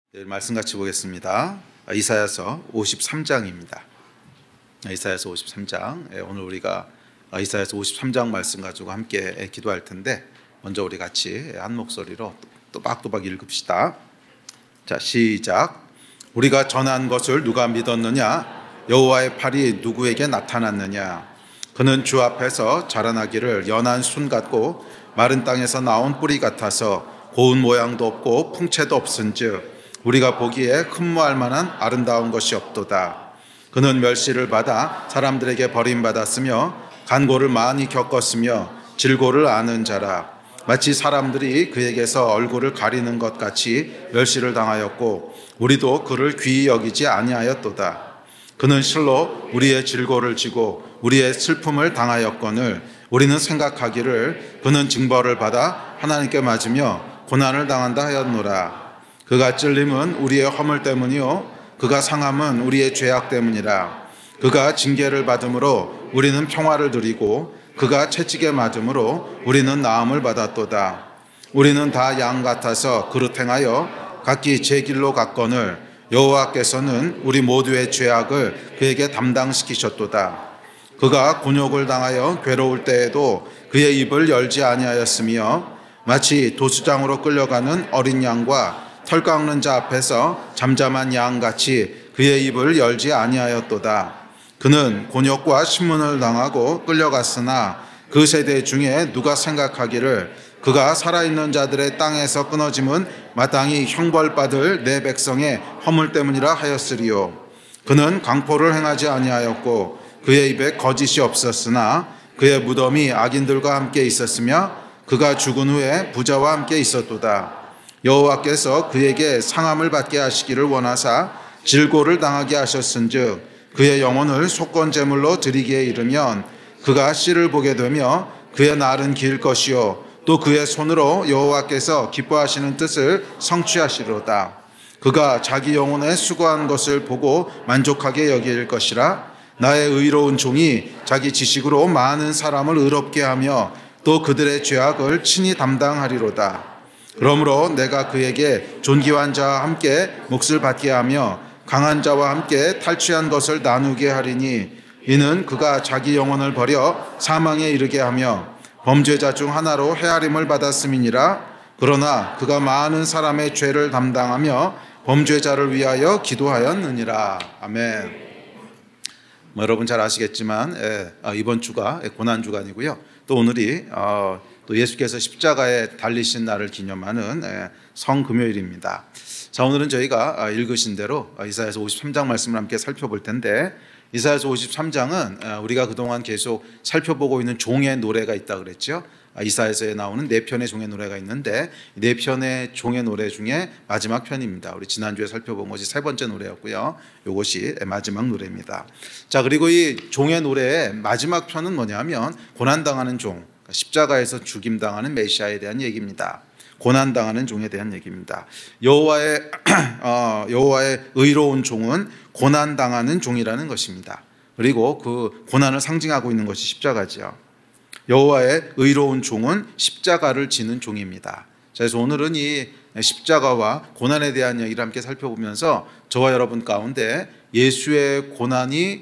내일 말씀 같이 보겠습니다. 이사야서 53장입니다. 이사야서 53장. 오늘 우리가 이사야서 53장 말씀 가지고 함께 기도할 텐데 먼저 우리 같이 한 목소리로 또박또박 읽읍시다. 자, 시작. 우리가 전한 것을 누가 믿었느냐? 여호와의 팔이 누구에게 나타났느냐? 그는 주 앞에서 자라나기를 연한 순 같고 마른 땅에서 나온 뿌리 같아서 고운 모양도 없고 풍채도 없은즉 우리가 보기에 흠모할 만한 아름다운 것이 없도다. 그는 멸시를 받아 사람들에게 버림받았으며 간고를 많이 겪었으며 질고를 아는 자라. 마치 사람들이 그에게서 얼굴을 가리는 것 같이 멸시를 당하였고 우리도 그를 귀히 여기지 아니하였도다. 그는 실로 우리의 질고를 지고 우리의 슬픔을 당하였거늘 우리는 생각하기를 그는 징벌을 받아 하나님께 맞으며 고난을 당한다 하였노라. 그가 찔림은 우리의 허물 때문이요 그가 상함은 우리의 죄악 때문이라. 그가 징계를 받음으로 우리는 평화를 누리고 그가 채찍에 맞음으로 우리는 나음을 받았도다. 우리는 다 양 같아서 그릇 행하여 각기 제 길로 갔거늘 여호와께서는 우리 모두의 죄악을 그에게 담당시키셨도다. 그가 곤욕을 당하여 괴로울 때에도 그의 입을 열지 아니하였으며 마치 도수장으로 끌려가는 어린 양과 털 깎는 자 앞에서 잠잠한 양같이 그의 입을 열지 아니하였도다. 그는 곤욕과 신문을 당하고 끌려갔으나 그 세대 중에 누가 생각하기를 그가 살아있는 자들의 땅에서 끊어짐은 마땅히 형벌받을 내 백성의 허물 때문이라 하였으리요. 그는 강포를 행하지 아니하였고 그의 입에 거짓이 없었으나 그의 무덤이 악인들과 함께 있었으며 그가 죽은 후에 부자와 함께 있었도다. 여호와께서 그에게 상함을 받게 하시기를 원하사 질고를 당하게 하셨은즉 그의 영혼을 속건 제물로 드리기에 이르면 그가 씨를 보게 되며 그의 날은 길 것이요 또 그의 손으로 여호와께서 기뻐하시는 뜻을 성취하시리로다. 그가 자기 영혼에 수고한 것을 보고 만족하게 여길 것이라. 나의 의로운 종이 자기 지식으로 많은 사람을 의롭게 하며 또 그들의 죄악을 친히 담당하리로다. 그러므로 내가 그에게 존귀한 자와 함께 몫을 받게 하며 강한 자와 함께 탈취한 것을 나누게 하리니 이는 그가 자기 영혼을 버려 사망에 이르게 하며 범죄자 중 하나로 헤아림을 받았음이니라. 그러나 그가 많은 사람의 죄를 담당하며 범죄자를 위하여 기도하였느니라. 아멘. 여러분 잘 아시겠지만 이번 주가 고난주간이고요. 또 오늘이 또 예수께서 십자가에 달리신 날을 기념하는 성금요일입니다. 자, 오늘은 저희가 읽으신 대로 이사야서 53장 말씀을 함께 살펴볼 텐데 이사야서 53장은 우리가 그동안 계속 살펴보고 있는 종의 노래가 있다고 그랬죠. 이사야서에 나오는 4편의 종의 노래가 있는데 4편의 종의 노래 중에 마지막 편입니다. 우리 지난주에 살펴본 것이 3번째 노래였고요. 이것이 마지막 노래입니다. 자, 그리고 이 종의 노래의 마지막 편은 뭐냐면 고난당하는 종, 십자가에서 죽임당하는 메시아에 대한 얘기입니다. 고난당하는 종에 대한 얘기입니다. 여호와의 의로운 종은 고난당하는 종이라는 것입니다. 그리고 그 고난을 상징하고 있는 것이 십자가지요. 여호와의 의로운 종은 십자가를 지는 종입니다. 그래서 오늘은 이 십자가와 고난에 대한 얘기를 함께 살펴보면서 저와 여러분 가운데 예수의 고난이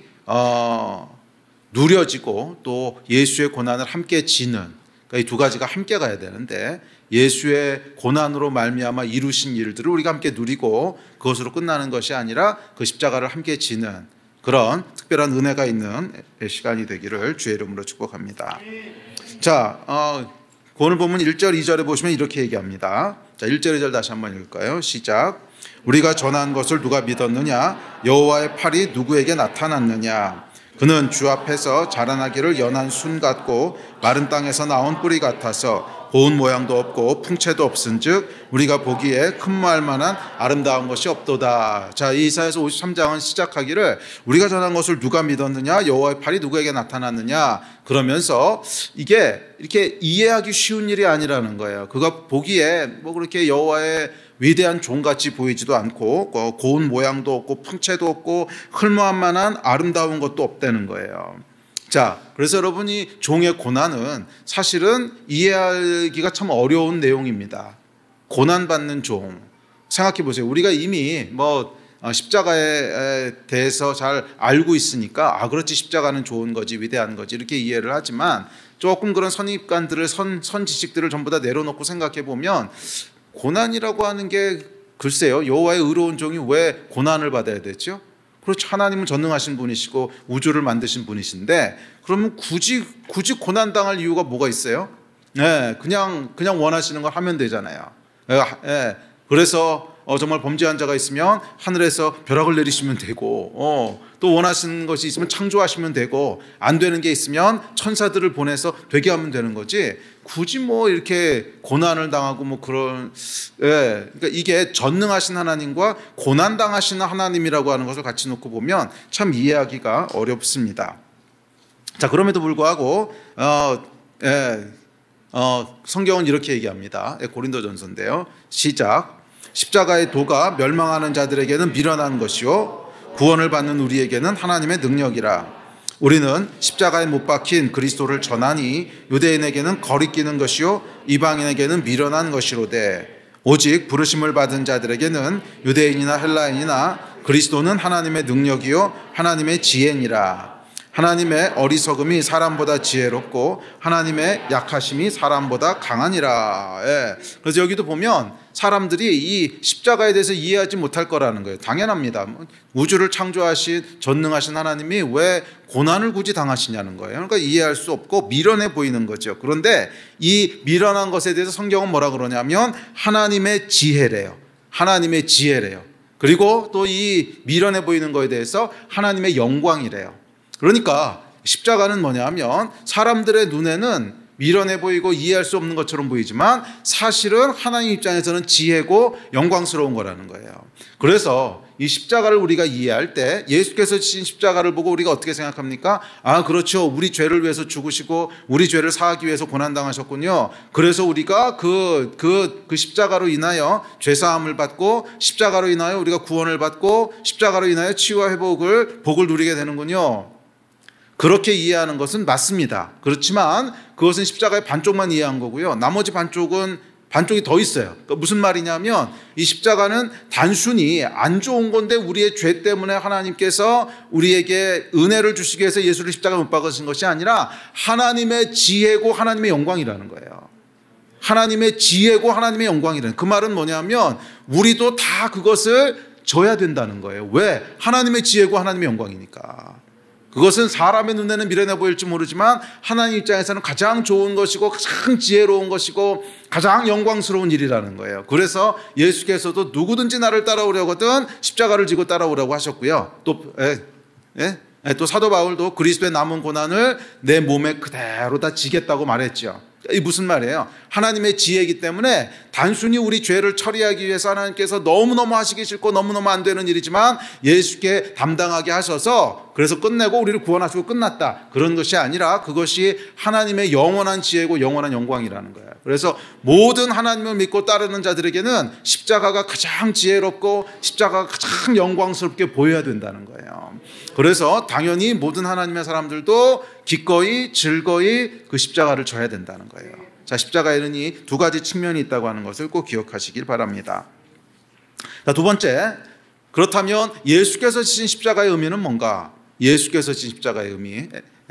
누려지고 또 예수의 고난을 함께 지는, 그러니까 이 두 가지가 함께 가야 되는데 예수의 고난으로 말미암아 이루신 일들을 우리가 함께 누리고 그것으로 끝나는 것이 아니라 그 십자가를 함께 지는 그런 특별한 은혜가 있는 시간이 되기를 주의 이름으로 축복합니다. 자, 오늘 보면 1절, 2절에 보시면 이렇게 얘기합니다. 자, 1절, 2절 다시 한번 읽을까요? 시작. 우리가 전한 것을 누가 믿었느냐? 여호와의 팔이 누구에게 나타났느냐? 그는 주 앞에서 자라나기를 연한 순 같고 마른 땅에서 나온 뿌리 같아서 고운 모양도 없고 풍채도 없은즉 우리가 보기에 흠모할 만한 아름다운 것이 없도다. 자, 이 이사야서 53장은 시작하기를 우리가 전한 것을 누가 믿었느냐? 여호와의 팔이 누구에게 나타났느냐? 그러면서 이게 이렇게 이해하기 쉬운 일이 아니라는 거예요. 그가 보기에 뭐 그렇게 여호와의 위대한 종같이 보이지도 않고 고운 모양도 없고 풍채도 없고 흠모할 만한 아름다운 것도 없다는 거예요. 자, 그래서 여러분이 종의 고난은 사실은 이해하기가 참 어려운 내용입니다. 고난받는 종, 생각해 보세요. 우리가 이미 십자가에 대해서 잘 알고 있으니까 그렇지, 십자가는 좋은 거지, 위대한 거지, 이렇게 이해를 하지만 조금 그런 선입관들을 선 지식들을 전부 다 내려놓고 생각해 보면 고난이라고 하는 게 글쎄요, 여호와의 의로운 종이 왜 고난을 받아야 되죠? 그렇죠. 하나님은 전능하신 분이시고 우주를 만드신 분이신데 그러면 굳이 고난 당할 이유가 뭐가 있어요? 그냥 원하시는 걸 하면 되잖아요. 그래서 정말 범죄한 자가 있으면 하늘에서 벼락을 내리시면 되고, 또 원하시는 것이 있으면 창조하시면 되고, 안 되는 게 있으면 천사들을 보내서 되게 하면 되는 거지. 굳이 이렇게 고난을 당하고 그러니까 이게 전능하신 하나님과 고난 당하시는 하나님이라고 하는 것을 같이 놓고 보면 참 이해하기가 어렵습니다. 자, 그럼에도 불구하고 성경은 이렇게 얘기합니다. 고린도전서인데요. 시작. 십자가의 도가 멸망하는 자들에게는 미련한 것이요 구원을 받는 우리에게는 하나님의 능력이라. 우리는 십자가에 못 박힌 그리스도를 전하니 유대인에게는 거리끼는 것이요 이방인에게는 미련한 것이로되 오직 부르심을 받은 자들에게는 유대인이나 헬라인이나 그리스도는 하나님의 능력이요 하나님의 지혜니라. 하나님의 어리석음이 사람보다 지혜롭고 하나님의 약하심이 사람보다 강하니라. 그래서 여기도 보면 사람들이 이 십자가에 대해서 이해하지 못할 거라는 거예요. 당연합니다. 우주를 창조하신 전능하신 하나님이 왜 고난을 굳이 당하시냐는 거예요. 그러니까 이해할 수 없고 미련해 보이는 거죠. 그런데 이 미련한 것에 대해서 성경은 뭐라 그러냐면 하나님의 지혜래요. 하나님의 지혜래요. 그리고 또 이 미련해 보이는 것에 대해서 하나님의 영광이래요. 그러니까 십자가는 뭐냐면 사람들의 눈에는 미련해 보이고 이해할 수 없는 것처럼 보이지만 사실은 하나님 입장에서는 지혜고 영광스러운 거라는 거예요. 그래서 이 십자가를 우리가 이해할 때 예수께서 지신 십자가를 보고 우리가 어떻게 생각합니까? 그렇죠. 우리 죄를 위해서 죽으시고 우리 죄를 사하기 위해서 고난당하셨군요. 그래서 우리가 그 십자가로 인하여 죄사함을 받고 십자가로 인하여 우리가 구원을 받고 십자가로 인하여 치유와 복을 누리게 되는군요. 그렇게 이해하는 것은 맞습니다. 그렇지만 그것은 십자가의 반쪽만 이해한 거고요. 나머지 반쪽이 더 있어요. 그러니까 무슨 말이냐면 이 십자가는 단순히 안 좋은 건데 우리의 죄 때문에 하나님께서 우리에게 은혜를 주시기 위해서 예수를 십자가에 못 박으신 것이 아니라 하나님의 지혜고 하나님의 영광이라는 거예요. 하나님의 지혜고 하나님의 영광이라는, 그 말은 뭐냐면 우리도 다 그것을 져야 된다는 거예요. 왜? 하나님의 지혜고 하나님의 영광이니까. 그것은 사람의 눈에는 미련해 보일지 모르지만 하나님 입장에서는 가장 좋은 것이고 가장 지혜로운 것이고 가장 영광스러운 일이라는 거예요. 그래서 예수께서도 누구든지 나를 따라오려거든 십자가를 지고 따라오라고 하셨고요. 또 사도 바울도 그리스도의 남은 고난을 내 몸에 그대로 다 지겠다고 말했죠. 이 무슨 말이에요? 하나님의 지혜이기 때문에 단순히 우리 죄를 처리하기 위해서 하나님께서 너무너무 하시기 싫고 너무너무 안 되는 일이지만 예수께 담당하게 하셔서 그래서 끝내고 우리를 구원하시고 끝났다, 그런 것이 아니라 그것이 하나님의 영원한 지혜고 영원한 영광이라는 거예요. 그래서 모든 하나님을 믿고 따르는 자들에게는 십자가가 가장 지혜롭고 십자가가 가장 영광스럽게 보여야 된다는 거예요. 그래서 당연히 모든 하나님의 사람들도 기꺼이 즐거이 그 십자가를 져야 된다는 거예요. 자, 십자가에는 이 두 가지 측면이 있다고 하는 것을 꼭 기억하시길 바랍니다. 자, 두 번째, 그렇다면 예수께서 지신 십자가의 의미는 뭔가? 예수께서 지신 십자가의 의미,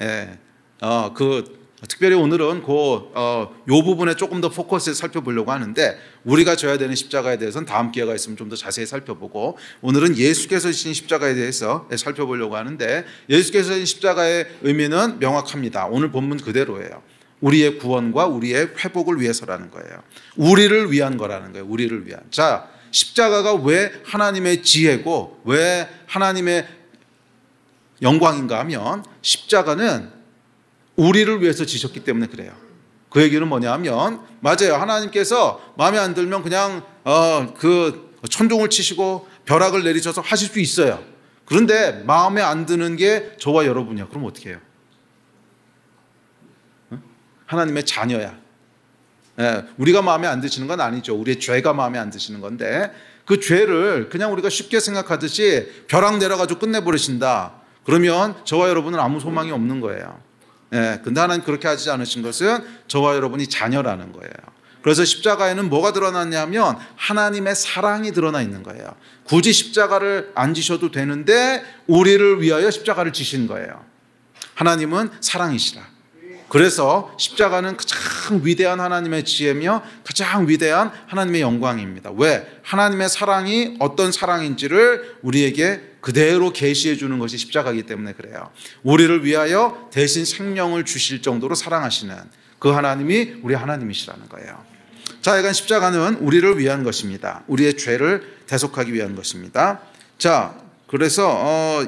특별히 오늘은 요 부분에 조금 더 포커스해서 살펴보려고 하는데 우리가 져야 되는 십자가에 대해서는 다음 기회가 있으면 좀 더 자세히 살펴보고 오늘은 예수께서 지신 십자가에 대해서 살펴보려고 하는데 예수께서 지신 십자가의 의미는 명확합니다. 오늘 본문 그대로예요. 우리의 구원과 우리의 회복을 위해서라는 거예요. 우리를 위한 거라는 거예요. 우리를 위한. 자, 십자가가 왜 하나님의 지혜고 왜 하나님의 영광인가 하면 십자가는 우리를 위해서 지셨기 때문에 그래요. 그 얘기는 뭐냐면 맞아요. 하나님께서 마음에 안 들면 그냥 천둥을 치시고 벼락을 내리셔서 하실 수 있어요. 그런데 마음에 안 드는 게 저와 여러분이야. 그럼 어떻게 해요? 하나님의 자녀야. 우리가 마음에 안 드시는 건 아니죠. 우리의 죄가 마음에 안 드시는 건데 그 죄를 그냥 우리가 쉽게 생각하듯이 벼락 내려가지고 끝내버리신다. 그러면 저와 여러분은 아무 소망이 없는 거예요. 근데 하나님 그렇게 하지 않으신 것은 저와 여러분이 자녀라는 거예요. 그래서 십자가에는 뭐가 드러났냐면 하나님의 사랑이 드러나 있는 거예요. 굳이 십자가를 안 지셔도 되는데 우리를 위하여 십자가를 지신 거예요. 하나님은 사랑이시라. 그래서 십자가는 가장 위대한 하나님의 지혜며 가장 위대한 하나님의 영광입니다. 왜? 하나님의 사랑이 어떤 사랑인지를 우리에게 그대로 계시해 주는 것이 십자가이기 때문에 그래요. 우리를 위하여 대신 생명을 주실 정도로 사랑하시는 그 하나님이 우리 하나님이시라는 거예요. 자, 이건 십자가는 우리를 위한 것입니다. 우리의 죄를 대속하기 위한 것입니다. 자, 그래서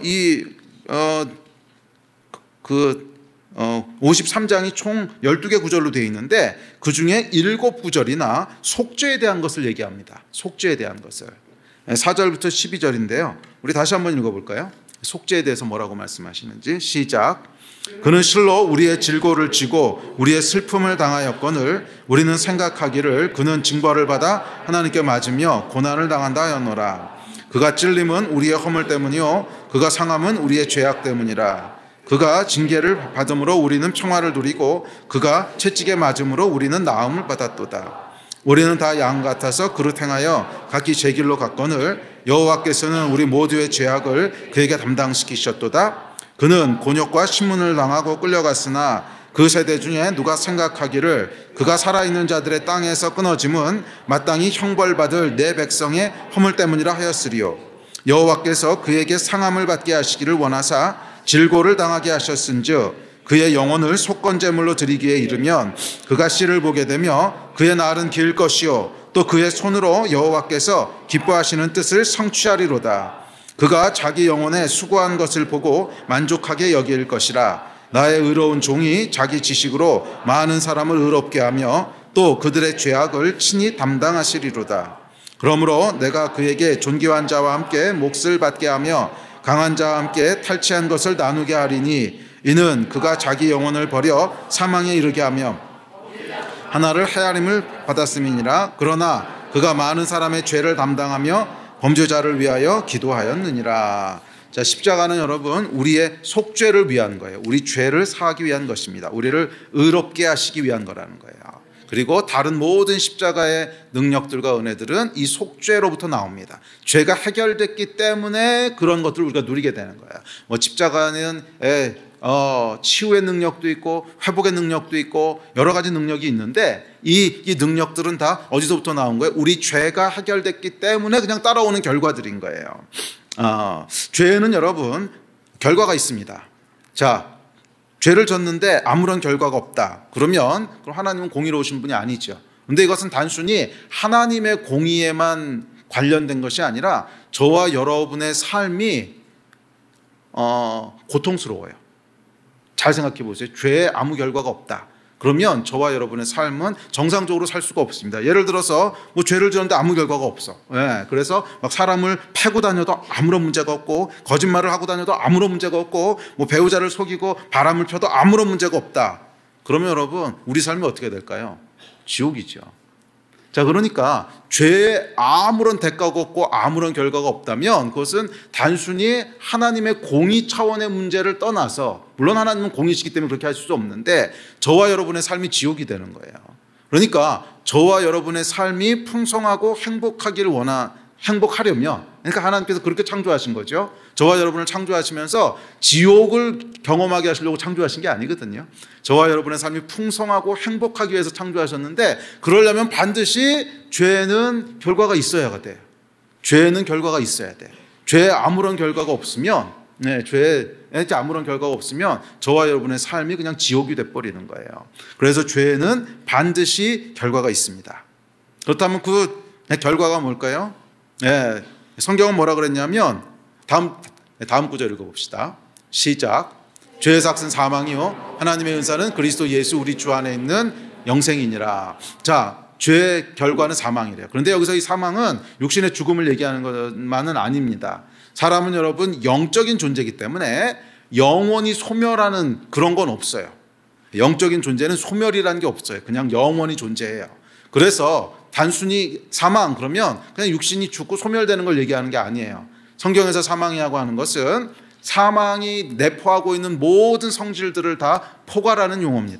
53장이 총 12개 구절로 되어 있는데 그 중에 7구절이나 속죄에 대한 것을 얘기합니다. 속죄에 대한 것을. 4절부터 12절인데요. 우리 다시 한번 읽어볼까요? 속죄에 대해서 뭐라고 말씀하시는지. 시작. 그는 실로 우리의 질고를 지고 우리의 슬픔을 당하였거늘 우리는 생각하기를 그는 징벌을 받아 하나님께 맞으며 고난을 당한다 하였노라. 그가 찔림은 우리의 허물 때문이요 그가 상함은 우리의 죄악 때문이라. 그가 징계를 받음으로 우리는 평화를 누리고 그가 채찍에 맞음으로 우리는 나음을 받았도다. 우리는 다 양 같아서 그릇 행하여 각기 제 길로 갔거늘 여호와께서는 우리 모두의 죄악을 그에게 담당시키셨도다. 그는 곤욕과 신문을 당하고 끌려갔으나 그 세대 중에 누가 생각하기를 그가 살아있는 자들의 땅에서 끊어짐은 마땅히 형벌받을 내 백성의 허물 때문이라 하였으리요. 여호와께서 그에게 상함을 받게 하시기를 원하사 질고를 당하게 하셨은즉 그의 영혼을 속건제물로 드리기에 이르면 그가 씨를 보게 되며 그의 날은 길 것이요 또 그의 손으로 여호와께서 기뻐하시는 뜻을 성취하리로다. 그가 자기 영혼에 수고한 것을 보고 만족하게 여길 것이라. 나의 의로운 종이 자기 지식으로 많은 사람을 의롭게 하며 또 그들의 죄악을 친히 담당하시리로다. 그러므로 내가 그에게 존귀한 자와 함께 몫을 받게 하며 강한 자와 함께 탈취한 것을 나누게 하리니 이는 그가 자기 영혼을 버려 사망에 이르게 하며 하나를 헤아림을 받았음이니라. 그러나 그가 많은 사람의 죄를 담당하며 범죄자를 위하여 기도하였느니라. 자, 십자가는 여러분 우리의 속죄를 위한 거예요. 우리 죄를 사하기 위한 것입니다. 우리를 의롭게 하시기 위한 거라는 거예요. 그리고 다른 모든 십자가의 능력들과 은혜들은 이 속죄로부터 나옵니다. 죄가 해결됐기 때문에 그런 것들을 우리가 누리게 되는 거예요. 뭐 십자가는 치유의 능력도 있고 회복의 능력도 있고 여러 가지 능력이 있는데 이 능력들은 다 어디서부터 나온 거예요? 우리 죄가 해결됐기 때문에 그냥 따라오는 결과들인 거예요. 죄는 여러분 결과가 있습니다. 자, 죄를 졌는데 아무런 결과가 없다. 그럼 하나님은 공의로우신 분이 아니죠. 그런데 이것은 단순히 하나님의 공의에만 관련된 것이 아니라 저와 여러분의 삶이 고통스러워요. 잘 생각해 보세요. 죄에 아무 결과가 없다. 그러면 저와 여러분의 삶은 정상적으로 살 수가 없습니다. 예를 들어서 뭐 죄를 지었는데 아무 결과가 없어. 그래서 막 사람을 패고 다녀도 아무런 문제가 없고 거짓말을 하고 다녀도 아무런 문제가 없고 뭐 배우자를 속이고 바람을 펴도 아무런 문제가 없다. 그러면 여러분 우리 삶이 어떻게 될까요? 지옥이죠. 자, 그러니까 죄에 아무런 대가가 없고 아무런 결과가 없다면 그것은 단순히 하나님의 공의 차원의 문제를 떠나서, 물론 하나님은 공의시기 때문에 그렇게 할 수 없는데 저와 여러분의 삶이 지옥이 되는 거예요. 그러니까 저와 여러분의 삶이 풍성하고 행복하려면, 그러니까 하나님께서 그렇게 창조하신 거죠. 저와 여러분을 창조하시면서 지옥을 경험하게 하시려고 창조하신 게 아니거든요. 저와 여러분의 삶이 풍성하고 행복하기 위해서 창조하셨는데, 그러려면 반드시 죄는 결과가 있어야 돼요. 죄는 결과가 있어야 돼. 죄에 아무런 결과가 없으면, 죄에 아무런 결과가 없으면 저와 여러분의 삶이 그냥 지옥이 돼버리는 거예요. 그래서 죄에는 반드시 결과가 있습니다. 그렇다면 그 결과가 뭘까요? 성경은 뭐라 그랬냐면 다음 구절 읽어봅시다. 시작. 죄의 삭은 사망이요 하나님의 은사는 그리스도 예수 우리 주 안에 있는 영생이니라. 자, 죄의 결과는 사망이래요. 그런데 여기서 이 사망은 육신의 죽음을 얘기하는 것만은 아닙니다. 사람은 여러분 영적인 존재이기 때문에 영원히 소멸하는 그런 건 없어요. 영적인 존재는 소멸이라는 게 없어요. 그냥 영원히 존재해요. 그래서 단순히 사망 그러면 그냥 육신이 죽고 소멸되는 걸 얘기하는 게 아니에요. 성경에서 사망이라고 하는 것은 사망이 내포하고 있는 모든 성질들을 다 포괄하는 용어입니다.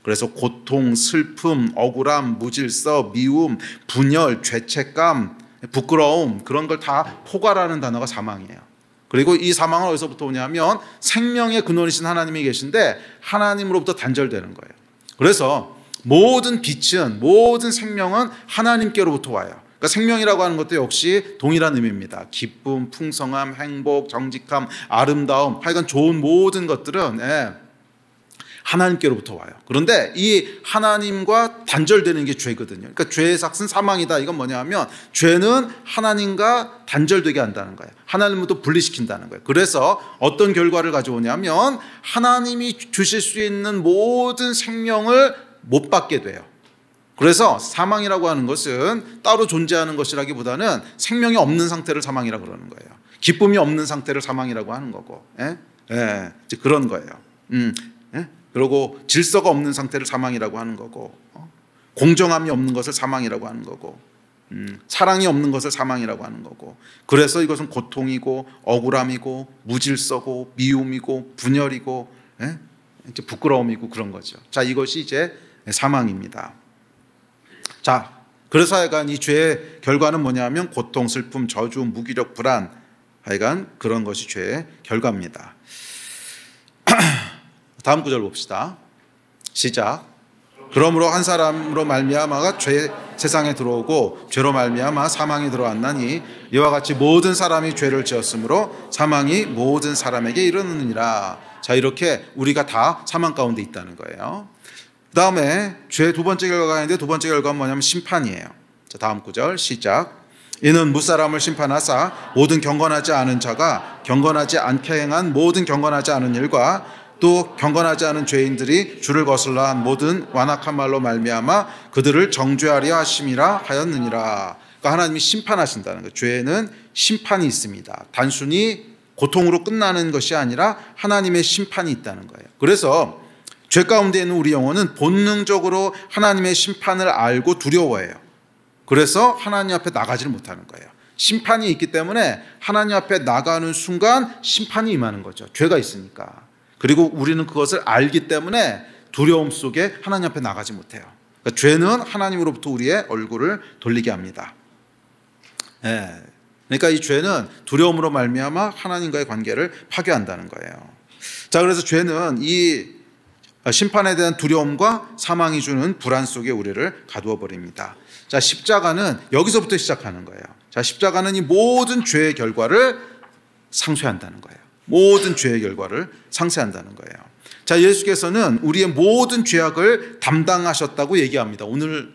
그래서 고통, 슬픔, 억울함, 무질서, 미움, 분열, 죄책감, 부끄러움, 그런 걸 다 포괄하는 단어가 사망이에요. 그리고 이 사망은 어디서부터 오냐면 생명의 근원이신 하나님이 계신데 하나님으로부터 단절되는 거예요. 그래서 모든 빛은, 모든 생명은 하나님께로부터 와요. 그러니까 생명이라고 하는 것도 역시 동일한 의미입니다. 기쁨, 풍성함, 행복, 정직함, 아름다움, 하여간 좋은 모든 것들은 하나님께로부터 와요. 그런데 이 하나님과 단절되는 게 죄거든요. 그러니까 죄의 삭은 사망이다. 이건 뭐냐면 죄는 하나님과 단절되게 한다는 거예요. 하나님부터 분리시킨다는 거예요. 그래서 어떤 결과를 가져오냐면 하나님이 주실 수 있는 모든 생명을 못 받게 돼요. 그래서 사망이라고 하는 것은 따로 존재하는 것이라기보다는 생명이 없는 상태를 사망이라고 그러는 거예요. 기쁨이 없는 상태를 사망이라고 하는 거고, 이제 그런 거예요. 그리고 질서가 없는 상태를 사망이라고 하는 거고, 공정함이 없는 것을 사망이라고 하는 거고, 사랑이 없는 것을 사망이라고 하는 거고, 그래서 이것은 고통이고 억울함이고 무질서고 미움이고 분열이고 이제 부끄러움이고 그런 거죠. 자, 이것이 이제 사망입니다. 자, 그래서 하여간 이 죄의 결과는 뭐냐면 고통, 슬픔, 저주, 무기력, 불안, 하여간 그런 것이 죄의 결과입니다. 다음 구절 봅시다. 시작. 그러므로 한 사람으로 말미암아가 세상에 들어오고 죄로 말미암아 사망이 들어왔나니 이와 같이 모든 사람이 죄를 지었으므로 사망이 모든 사람에게 이르느니라. 자, 이렇게 우리가 다 사망 가운데 있다는 거예요. 그 다음에 죄의 두 번째 결과가 있는데 두 번째 결과는 뭐냐면 심판이에요. 자, 다음 구절 시작. 이는 무사람을 심판하사 모든 경건하지 않은 자가 경건하지 않게 행한 모든 경건하지 않은 일과 또 경건하지 않은 죄인들이 주를 거슬러 한 모든 완악한 말로 말미암아 그들을 정죄하려 하심이라 하였느니라. 그러니까 하나님이 심판하신다는 거예요. 죄에는 심판이 있습니다. 단순히 고통으로 끝나는 것이 아니라 하나님의 심판이 있다는 거예요. 그래서 죄 가운데 있는 우리 영혼은 본능적으로 하나님의 심판을 알고 두려워해요. 그래서 하나님 앞에 나가지를 못하는 거예요. 심판이 있기 때문에 하나님 앞에 나가는 순간 심판이 임하는 거죠. 죄가 있으니까. 그리고 우리는 그것을 알기 때문에 두려움 속에 하나님 앞에 나가지 못해요. 그러니까 죄는 하나님으로부터 우리의 얼굴을 돌리게 합니다. 그러니까 이 죄는 두려움으로 말미암아 하나님과의 관계를 파괴한다는 거예요. 자, 그래서 죄는 이 심판에 대한 두려움과 사망이 주는 불안 속에 우리를 가두어 버립니다. 자, 십자가는 여기서부터 시작하는 거예요. 자, 십자가는 이 모든 죄의 결과를 상쇄한다는 거예요. 모든 죄의 결과를 상쇄한다는 거예요. 자, 예수께서는 우리의 모든 죄악을 담당하셨다고 얘기합니다. 오늘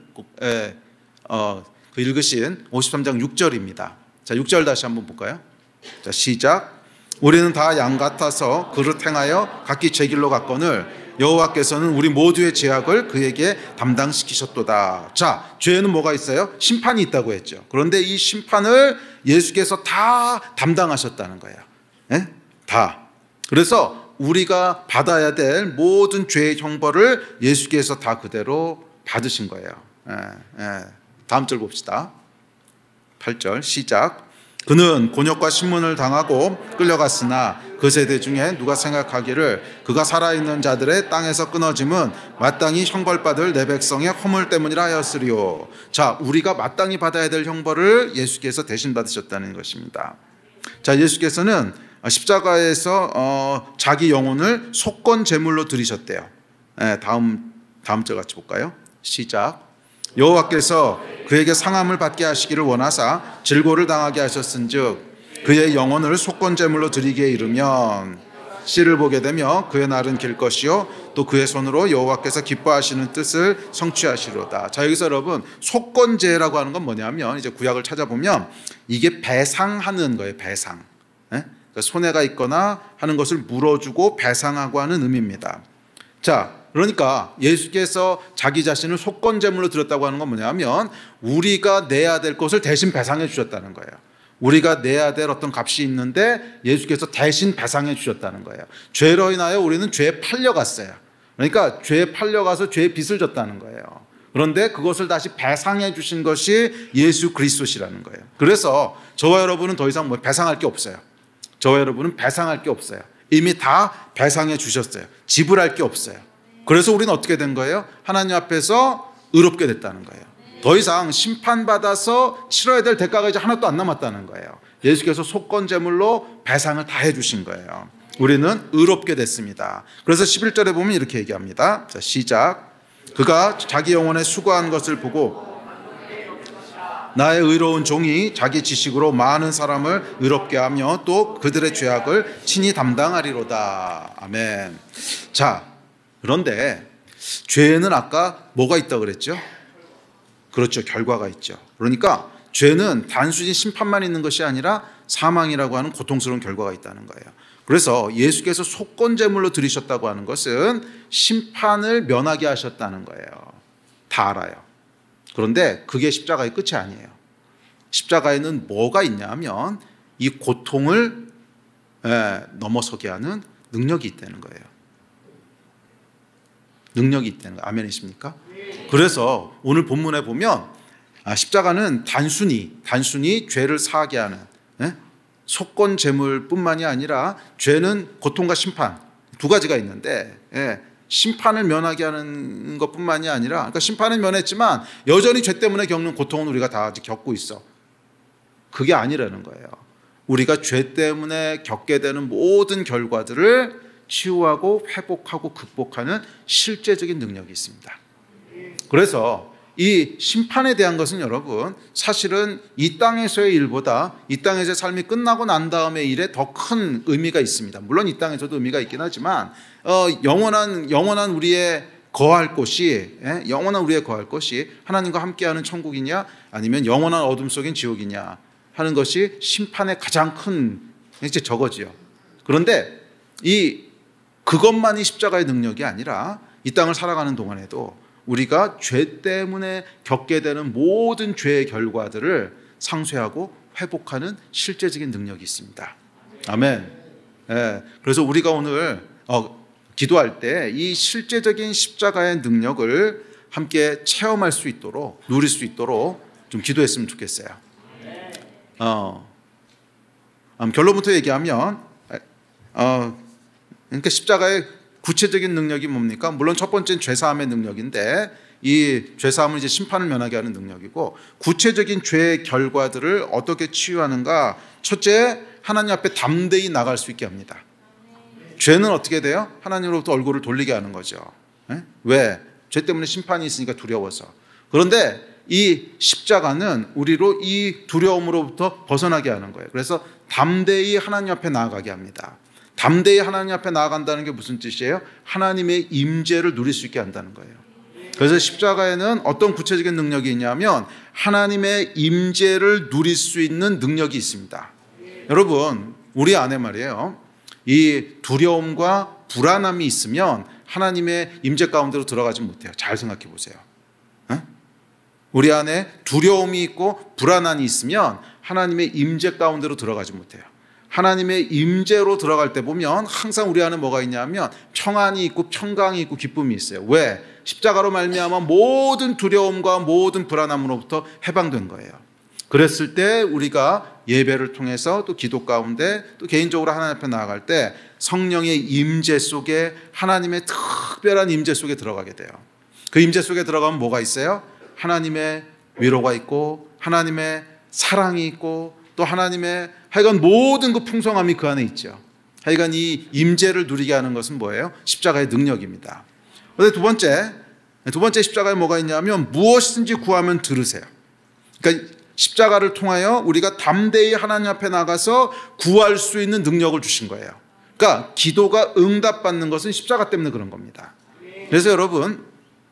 읽으신 53장 6절입니다. 자, 6절 다시 한번 볼까요? 자, 시작. 우리는 다 양 같아서 그릇 행하여 각기 제 길로 갔거늘 여호와께서는 우리 모두의 죄악을 그에게 담당시키셨도다. 자, 죄에는 뭐가 있어요? 심판이 있다고 했죠. 그런데 이 심판을 예수께서 다 담당하셨다는 거예요. 다. 그래서 우리가 받아야 될 모든 죄의 형벌을 예수께서 다 그대로 받으신 거예요. 다음 절 봅시다. 8절 시작. 그는 곤욕과 신문을 당하고 끌려갔으나 그 세대 중에 누가 생각하기를 그가 살아있는 자들의 땅에서 끊어짐은 마땅히 형벌받을 내 백성의 허물 때문이라 하였으리요. 자, 우리가 마땅히 받아야 될 형벌을 예수께서 대신 받으셨다는 것입니다. 자, 예수께서는 십자가에서 자기 영혼을 속건 제물로 드리셨대요. 다음 절 같이 볼까요? 시작. 여호와께서 그에게 상함을 받게 하시기를 원하사 질고를 당하게 하셨은즉 그의 영혼을 속건 제물로 드리기에 이르면 씨를 보게 되며 그의 날은 길 것이요 또 그의 손으로 여호와께서 기뻐하시는 뜻을 성취하시로다. 자, 여기서 여러분 속건제라고 하는 건 뭐냐면 이제 구약을 찾아보면 이게 배상하는 거예요. 배상. 그러니까 손해가 있거나 하는 것을 물어주고 배상하고 하는 의미입니다. 자, 그러니까 예수께서 자기 자신을 속건제물로 드렸다고 하는 건 뭐냐면 우리가 내야 될 것을 대신 배상해 주셨다는 거예요. 우리가 내야 될 어떤 값이 있는데 예수께서 대신 배상해 주셨다는 거예요. 죄로 인하여 우리는 죄에 팔려갔어요. 그러니까 죄에 팔려가서 죄의 빚을 졌다는 거예요. 그런데 그것을 다시 배상해 주신 것이 예수 그리스도시라는 거예요. 그래서 저와 여러분은 더 이상 배상할 게 없어요. 저와 여러분은 배상할 게 없어요. 이미 다 배상해 주셨어요. 지불할 게 없어요. 그래서 우리는 어떻게 된 거예요? 하나님 앞에서 의롭게 됐다는 거예요. 더 이상 심판받아서 치러야 될 대가가 이제 하나도 안 남았다는 거예요. 예수께서 속건제물로 배상을 다 해주신 거예요. 우리는 의롭게 됐습니다. 그래서 11절에 보면 이렇게 얘기합니다. 자, 시작. 그가 자기 영혼에 수고한 것을 보고 나의 의로운 종이 자기 지식으로 많은 사람을 의롭게 하며 또 그들의 죄악을 친히 담당하리로다. 아멘. 자, 그런데 죄에는 아까 뭐가 있다고 그랬죠? 그렇죠. 결과가 있죠. 그러니까 죄는 단순히 심판만 있는 것이 아니라 사망이라고 하는 고통스러운 결과가 있다는 거예요. 그래서 예수께서 속건제물로 드리셨다고 하는 것은 심판을 면하게 하셨다는 거예요. 다 알아요. 그런데 그게 십자가의 끝이 아니에요. 십자가에는 뭐가 있냐면 이 고통을 넘어서게 하는 능력이 있다는 거예요. 능력이 있다는 거예요. 아멘이십니까? 그래서 오늘 본문에 보면 십자가는 단순히 죄를 사하게 하는 속건제물뿐만이 아니라 죄는 고통과 심판 두 가지가 있는데 심판을 면하게 하는 것뿐만이 아니라 그러니까 심판은 면했지만 여전히 죄 때문에 겪는 고통은 우리가 다 아직 겪고 있어. 그게 아니라는 거예요. 우리가 죄 때문에 겪게 되는 모든 결과들을 치유하고 회복하고 극복하는 실제적인 능력이 있습니다. 그래서 이 심판에 대한 것은 여러분 사실은 이 땅에서의 일보다 이 땅에서의 삶이 끝나고 난 다음의 일에 더 큰 의미가 있습니다. 물론 이 땅에서도 의미가 있긴 하지만 영원한 우리의 거할 곳이 하나님과 함께하는 천국이냐 아니면 영원한 어둠 속인 지옥이냐 하는 것이 심판의 가장 큰 이제 저거지요. 그런데 그것만이 십자가의 능력이 아니라 이 땅을 살아가는 동안에도 우리가 죄 때문에 겪게 되는 모든 죄의 결과들을 상쇄하고 회복하는 실제적인 능력이 있습니다. 아멘. 그래서 우리가 오늘 기도할 때 이 실제적인 십자가의 능력을 함께 체험할 수 있도록 누릴 수 있도록 좀 기도했으면 좋겠어요. 결론부터 얘기하면 그러니까 십자가의 구체적인 능력이 뭡니까? 물론 첫 번째는 죄사함의 능력인데 이 죄사함은 이제 심판을 면하게 하는 능력이고 구체적인 죄의 결과들을 어떻게 치유하는가? 첫째, 하나님 앞에 담대히 나갈 수 있게 합니다. 죄는 어떻게 돼요? 하나님으로부터 얼굴을 돌리게 하는 거죠. 왜? 죄 때문에 심판이 있으니까 두려워서. 그런데 이 십자가는 우리로 이 두려움으로부터 벗어나게 하는 거예요. 그래서 담대히 하나님 앞에 나아가게 합니다. 담대히 하나님 앞에 나아간다는 게 무슨 뜻이에요? 하나님의 임재를 누릴 수 있게 한다는 거예요. 그래서 십자가에는 어떤 구체적인 능력이 있냐면 하나님의 임재를 누릴 수 있는 능력이 있습니다. 여러분, 우리 안에 말이에요. 이 두려움과 불안함이 있으면 하나님의 임재 가운데로 들어가지 못해요. 잘 생각해 보세요. 우리 안에 두려움이 있고 불안함이 있으면 하나님의 임재 가운데로 들어가지 못해요. 하나님의 임재로 들어갈 때 보면 항상 우리 안에 뭐가 있냐면 평안이 있고 평강이 있고 기쁨이 있어요. 왜? 십자가로 말미암아 모든 두려움과 모든 불안함으로부터 해방된 거예요. 그랬을 때 우리가 예배를 통해서 또 기도 가운데 또 개인적으로 하나님 앞에 나아갈 때 성령의 임재 속에 하나님의 특별한 임재 속에 들어가게 돼요. 그 임재 속에 들어가면 뭐가 있어요? 하나님의 위로가 있고 하나님의 사랑이 있고 또 하나님의 하여간 모든 그 풍성함이 그 안에 있죠. 하여간 이 임재를 누리게 하는 것은 뭐예요? 십자가의 능력입니다. 그런데 두 번째 십자가에 뭐가 있냐면 무엇이든지 구하면 들으세요. 그러니까 십자가를 통하여 우리가 담대히 하나님 앞에 나가서 구할 수 있는 능력을 주신 거예요. 그러니까 기도가 응답받는 것은 십자가 때문에 그런 겁니다. 그래서 여러분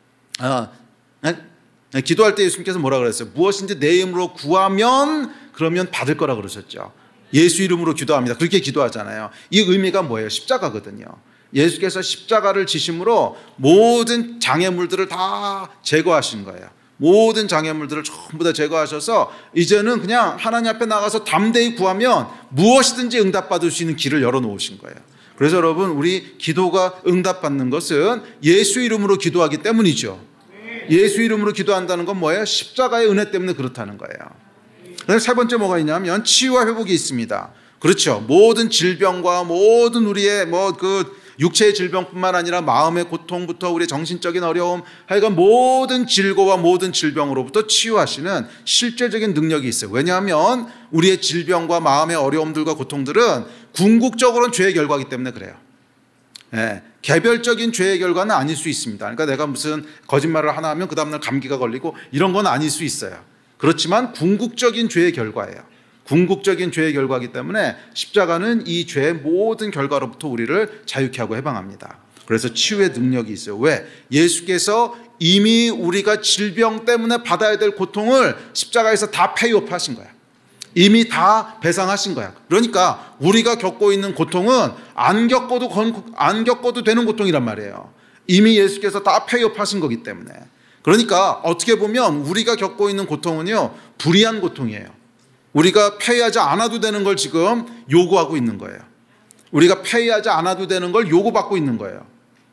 기도할 때 예수님께서 뭐라 그랬어요? 무엇인지 내 이름으로 구하면 그러면 받을 거라 그러셨죠. 예수 이름으로 기도합니다. 그렇게 기도하잖아요. 이 의미가 뭐예요? 십자가거든요. 예수께서 십자가를 지심으로 모든 장애물들을 다 제거하신 거예요. 모든 장애물들을 전부 다 제거하셔서 이제는 그냥 하나님 앞에 나가서 담대히 구하면 무엇이든지 응답받을 수 있는 길을 열어놓으신 거예요. 그래서 여러분 우리 기도가 응답받는 것은 예수 이름으로 기도하기 때문이죠. 예수 이름으로 기도한다는 건 뭐예요? 십자가의 은혜 때문에 그렇다는 거예요. 그래서 세 번째 뭐가 있냐면 치유와 회복이 있습니다. 그렇죠. 모든 질병과 모든 우리의 그 육체의 질병뿐만 아니라 마음의 고통부터 우리의 정신적인 어려움, 하여간 모든 질고와 모든 질병으로부터 치유하시는 실제적인 능력이 있어요. 왜냐하면 우리의 질병과 마음의 어려움들과 고통들은 궁극적으로는 죄의 결과이기 때문에 그래요. 예, 개별적인 죄의 결과는 아닐 수 있습니다. 그러니까 내가 무슨 거짓말을 하나 하면 그 다음날 감기가 걸리고 이런 건 아닐 수 있어요. 그렇지만 궁극적인 죄의 결과예요. 궁극적인 죄의 결과이기 때문에 십자가는 이 죄의 모든 결과로부터 우리를 자유케 하고 해방합니다. 그래서 치유의 능력이 있어요. 왜? 예수께서 이미 우리가 질병 때문에 받아야 될 고통을 십자가에서 다 페이오프하신 거야. 이미 다 배상하신 거야. 그러니까 우리가 겪고 있는 고통은 안 겪어도 되는 고통이란 말이에요. 이미 예수께서 다 페이오프하신 거기 때문에. 그러니까 어떻게 보면 우리가 겪고 있는 고통은요, 불의한 고통이에요. 우리가 페이하지 않아도 되는 걸 지금 요구하고 있는 거예요. 우리가 페이하지 않아도 되는 걸 요구받고 있는 거예요.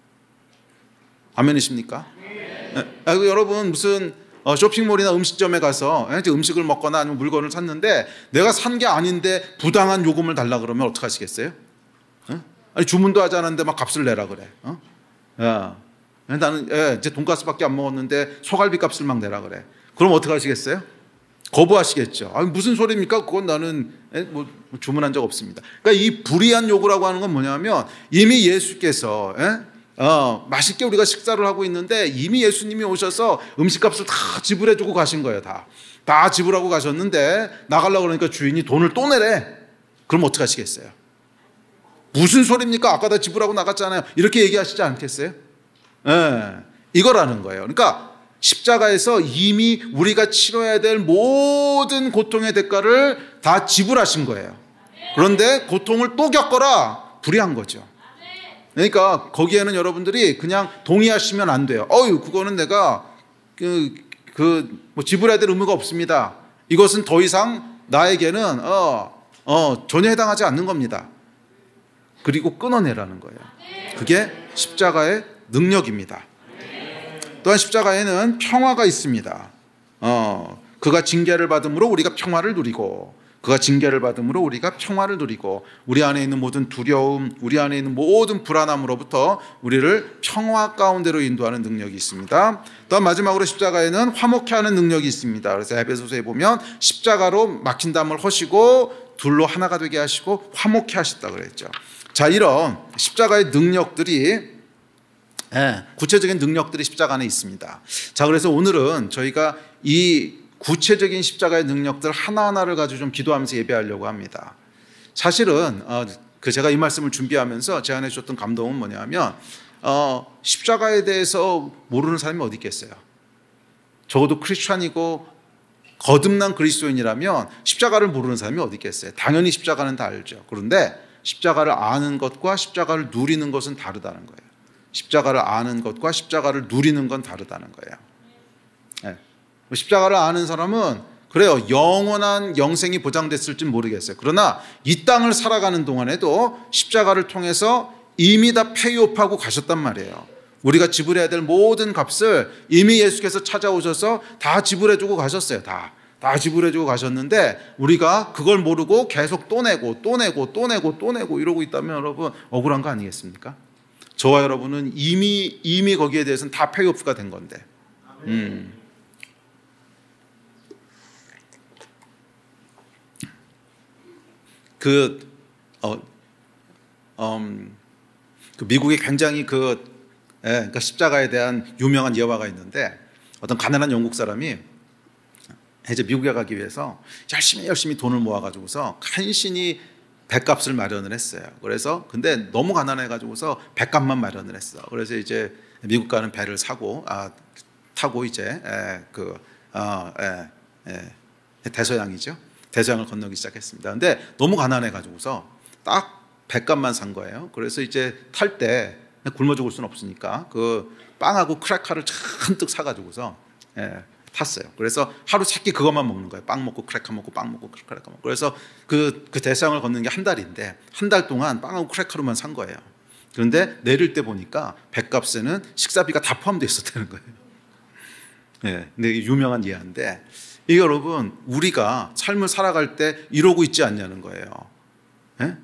아멘이십니까? 여러분 무슨 쇼핑몰이나 음식점에 가서 음식을 먹거나 아니면 물건을 샀는데 내가 산 게 아닌데 부당한 요금을 달라 그러면 어떡하시겠어요? 아니 주문도 하지 않았는데 막 값을 내라 그래. 나는 이제 돈가스밖에 안 먹었는데 소갈비 값을 막 내라 그래. 그럼 어떡하시겠어요? 거부하시겠죠. 아니 무슨 소리입니까? 그건 나는 뭐 주문한 적 없습니다. 그러니까 이 불의한 요구라고 하는 건 뭐냐면 이미 예수께서 맛있게 우리가 식사를 하고 있는데 이미 예수님이 오셔서 음식값을 다 지불해주고 가신 거예요. 다 지불하고 가셨는데 나가려고 그러니까 주인이 돈을 또 내래. 그럼 어떡하시겠어요? 무슨 소리입니까? 아까 다 지불하고 나갔잖아요. 이렇게 얘기하시지 않겠어요? 이거라는 거예요. 그러니까 십자가에서 이미 우리가 치러야 될 모든 고통의 대가를 다 지불하신 거예요. 그런데 고통을 또 겪어라. 불의한 거죠. 그러니까 거기에는 여러분들이 그냥 동의하시면 안 돼요. 그거는 내가 뭐 지불해야 될 의무가 없습니다. 이것은 더 이상 나에게는 전혀 해당하지 않는 겁니다. 그리고 끊어내라는 거예요. 그게 십자가의 능력입니다. 또한 십자가에는 평화가 있습니다. 그가 징계를 받음으로 우리가 평화를 누리고, 그가 징계를 받음으로 우리가 평화를 누리고, 우리 안에 있는 모든 두려움, 우리 안에 있는 모든 불안함으로부터 우리를 평화 가운데로 인도하는 능력이 있습니다. 또한 마지막으로 십자가에는 화목케 하는 능력이 있습니다. 그래서 에베소서에 보면 십자가로 막힌 담을 허시고 둘로 하나가 되게 하시고 화목케 하셨다 그랬죠. 자, 이런 십자가의 능력들이 구체적인 능력들이 십자가 안에 있습니다. 자, 그래서 오늘은 저희가 이 구체적인 십자가의 능력들 하나하나를 가지고 좀 기도하면서 예배하려고 합니다. 사실은 제가 이 말씀을 준비하면서 제 안에 주셨던 감동은 뭐냐면 십자가에 대해서 모르는 사람이 어디 있겠어요. 적어도 크리스찬이고 거듭난 그리스도인이라면 십자가를 모르는 사람이 어디 있겠어요. 당연히 십자가는 다 알죠. 그런데 십자가를 아는 것과 십자가를 누리는 것은 다르다는 거예요. 십자가를 아는 것과 십자가를 누리는 건 다르다는 거예요. 십자가를 아는 사람은 그래요, 영원한 영생이 보장됐을지는 모르겠어요. 그러나 이 땅을 살아가는 동안에도 십자가를 통해서 이미 다 페이오프하고 가셨단 말이에요. 우리가 지불해야 될 모든 값을 이미 예수께서 찾아오셔서 다 지불해주고 가셨어요. 다 지불해주고 가셨는데 우리가 그걸 모르고 계속 또 내고 이러고 있다면 여러분 억울한 거 아니겠습니까? 저와 여러분은 이미 거기에 대해서는 다 페이오프가 된 건데. 그 미국에 굉장히 그러니까 십자가에 대한 유명한 예화가 있는데 어떤 가난한 영국 사람이 이제 미국에 가기 위해서 열심히 돈을 모아가지고서 간신히 배값을 마련을 했어요. 그래서 근데 너무 가난해가지고서 배값만 마련을 했어. 그래서 이제 미국 가는 배를 타고 이제 대서양이죠. 대서양을 건너기 시작했습니다. 근데 너무 가난해가지고서 딱 배값만 산 거예요. 그래서 이제 탈 때 굶어 죽을 수는 없으니까 그 빵하고 크래커를 잔뜩 사가지고서 탔어요. 그래서 하루 세끼 그것만 먹는 거예요. 빵 먹고 크래커 먹고 빵 먹고 크래커 먹고. 그래서 그 대서양을 걷는 게 한 달인데 한 달 동안 빵하고 크래커로만 산 거예요. 그런데 내릴 때 보니까 배값에는 식사비가 다 포함되어 있었다는 거예요. 근데 유명한 예화인데 이게 여러분 우리가 삶을 살아갈 때 이러고 있지 않냐는 거예요.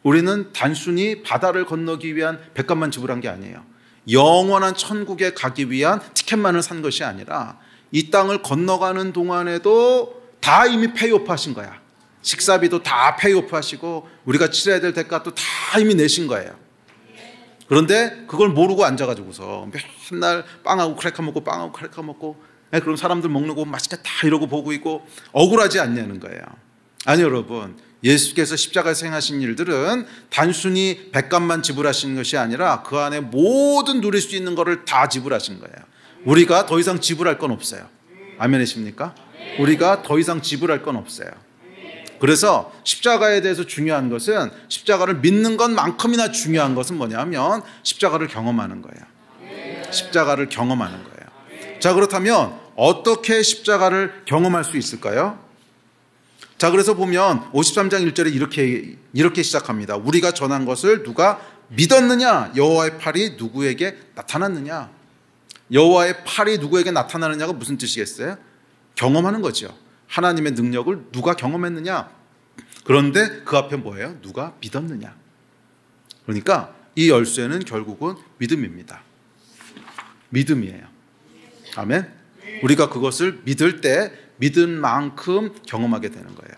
우리는 단순히 바다를 건너기 위한 백값만 지불한 게 아니에요. 영원한 천국에 가기 위한 티켓만을 산 것이 아니라 이 땅을 건너가는 동안에도 다 이미 페이오프 하신 거야. 식사비도 다 페이오프 하시고 우리가 치러야 될 대가도 다 이미 내신 거예요. 그런데 그걸 모르고 앉아가지고서 맨날 빵하고 크래커 먹고 빵하고 크래커 먹고 그럼 사람들 먹는 거 맛있겠다 이러고 보고 있고 억울하지 않냐는 거예요. 아니 여러분, 예수께서 십자가에서 행하신 일들은 단순히 백값만 지불하신 것이 아니라 그 안에 모든 누릴 수 있는 것을 다 지불하신 거예요. 우리가 더 이상 지불할 건 없어요. 아멘이십니까? 우리가 더 이상 지불할 건 없어요. 그래서 십자가에 대해서 중요한 것은, 십자가를 믿는 것만큼이나 중요한 것은 뭐냐면 십자가를 경험하는 거예요. 십자가를 경험하는 거예요. 자, 그렇다면 어떻게 십자가를 경험할 수 있을까요? 자, 그래서 보면 53장 1절에 이렇게 시작합니다. 우리가 전한 것을 누가 믿었느냐? 여호와의 팔이 누구에게 나타났느냐? 여호와의 팔이 누구에게 나타나느냐가 무슨 뜻이겠어요? 경험하는 거죠. 하나님의 능력을 누가 경험했느냐? 그런데 그 앞에 뭐예요? 누가 믿었느냐? 그러니까 이 열쇠는 결국은 믿음입니다. 믿음이에요. 아멘? 우리가 그것을 믿을 때 믿은 만큼 경험하게 되는 거예요.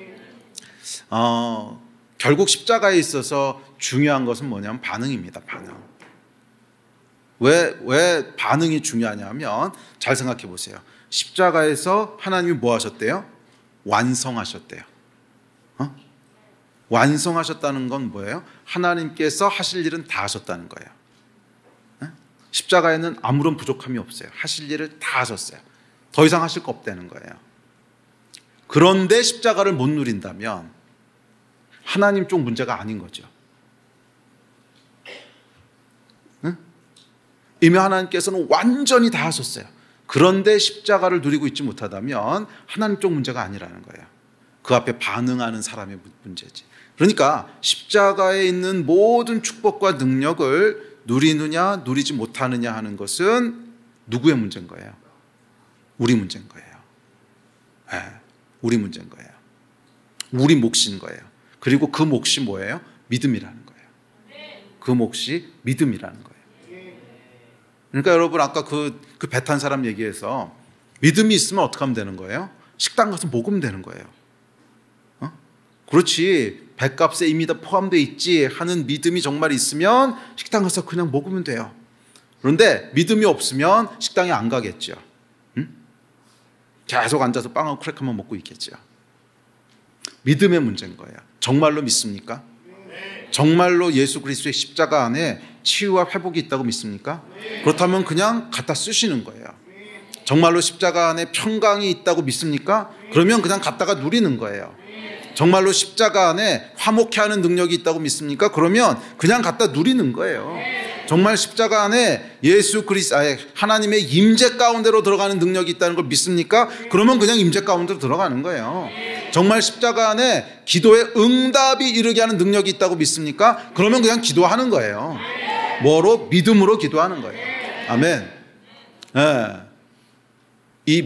결국 십자가에 있어서 중요한 것은 뭐냐면 반응입니다. 반응. 왜 반응이 중요하냐면 잘 생각해 보세요. 십자가에서 하나님이 뭐 하셨대요? 완성하셨대요. 완성하셨다는 건 뭐예요? 하나님께서 하실 일은 다 하셨다는 거예요. 십자가에는 아무런 부족함이 없어요. 하실 일을 다 하셨어요. 더 이상 하실 거 없다는 거예요. 그런데 십자가를 못 누린다면 하나님 쪽 문제가 아닌 거죠. 응? 이미 하나님께서는 완전히 다 하셨어요. 그런데 십자가를 누리고 있지 못하다면 하나님 쪽 문제가 아니라는 거예요. 그 앞에 반응하는 사람의 문제지. 그러니까 십자가에 있는 모든 축복과 능력을 누리느냐 누리지 못하느냐 하는 것은 누구의 문제인 거예요? 우리 문제인 거예요. 네, 우리 문제인 거예요. 우리 몫인 거예요. 그리고 그 몫이 뭐예요? 믿음이라는 거예요. 그 몫이 믿음이라는 거예요. 그러니까 여러분, 아까 그 배 탄 사람 얘기해서 믿음이 있으면 어떻게 하면 되는 거예요? 식당 가서 먹으면 되는 거예요. 그렇지, 배값에 이미 다 포함되어 있지 하는 믿음이 정말 있으면 식당 가서 그냥 먹으면 돼요. 그런데 믿음이 없으면 식당에 안 가겠죠. 계속 앉아서 빵하고 크래커만 먹고 있겠죠. 믿음의 문제인 거예요. 정말로 믿습니까? 정말로 예수 그리스도의 십자가 안에 치유와 회복이 있다고 믿습니까? 그렇다면 그냥 갖다 쓰시는 거예요. 정말로 십자가 안에 평강이 있다고 믿습니까? 그러면 그냥 갖다가 누리는 거예요. 정말로 십자가 안에 화목케 하는 능력이 있다고 믿습니까? 그러면 그냥 갖다 누리는 거예요. 정말 십자가 안에 예수 그리스도 하나님의 임재 가운데로 들어가는 능력이 있다는 걸 믿습니까? 그러면 그냥 임재 가운데로 들어가는 거예요. 정말 십자가 안에 기도의 응답이 이르게 하는 능력이 있다고 믿습니까? 그러면 그냥 기도하는 거예요. 뭐로? 믿음으로 기도하는 거예요. 아멘. 네. 이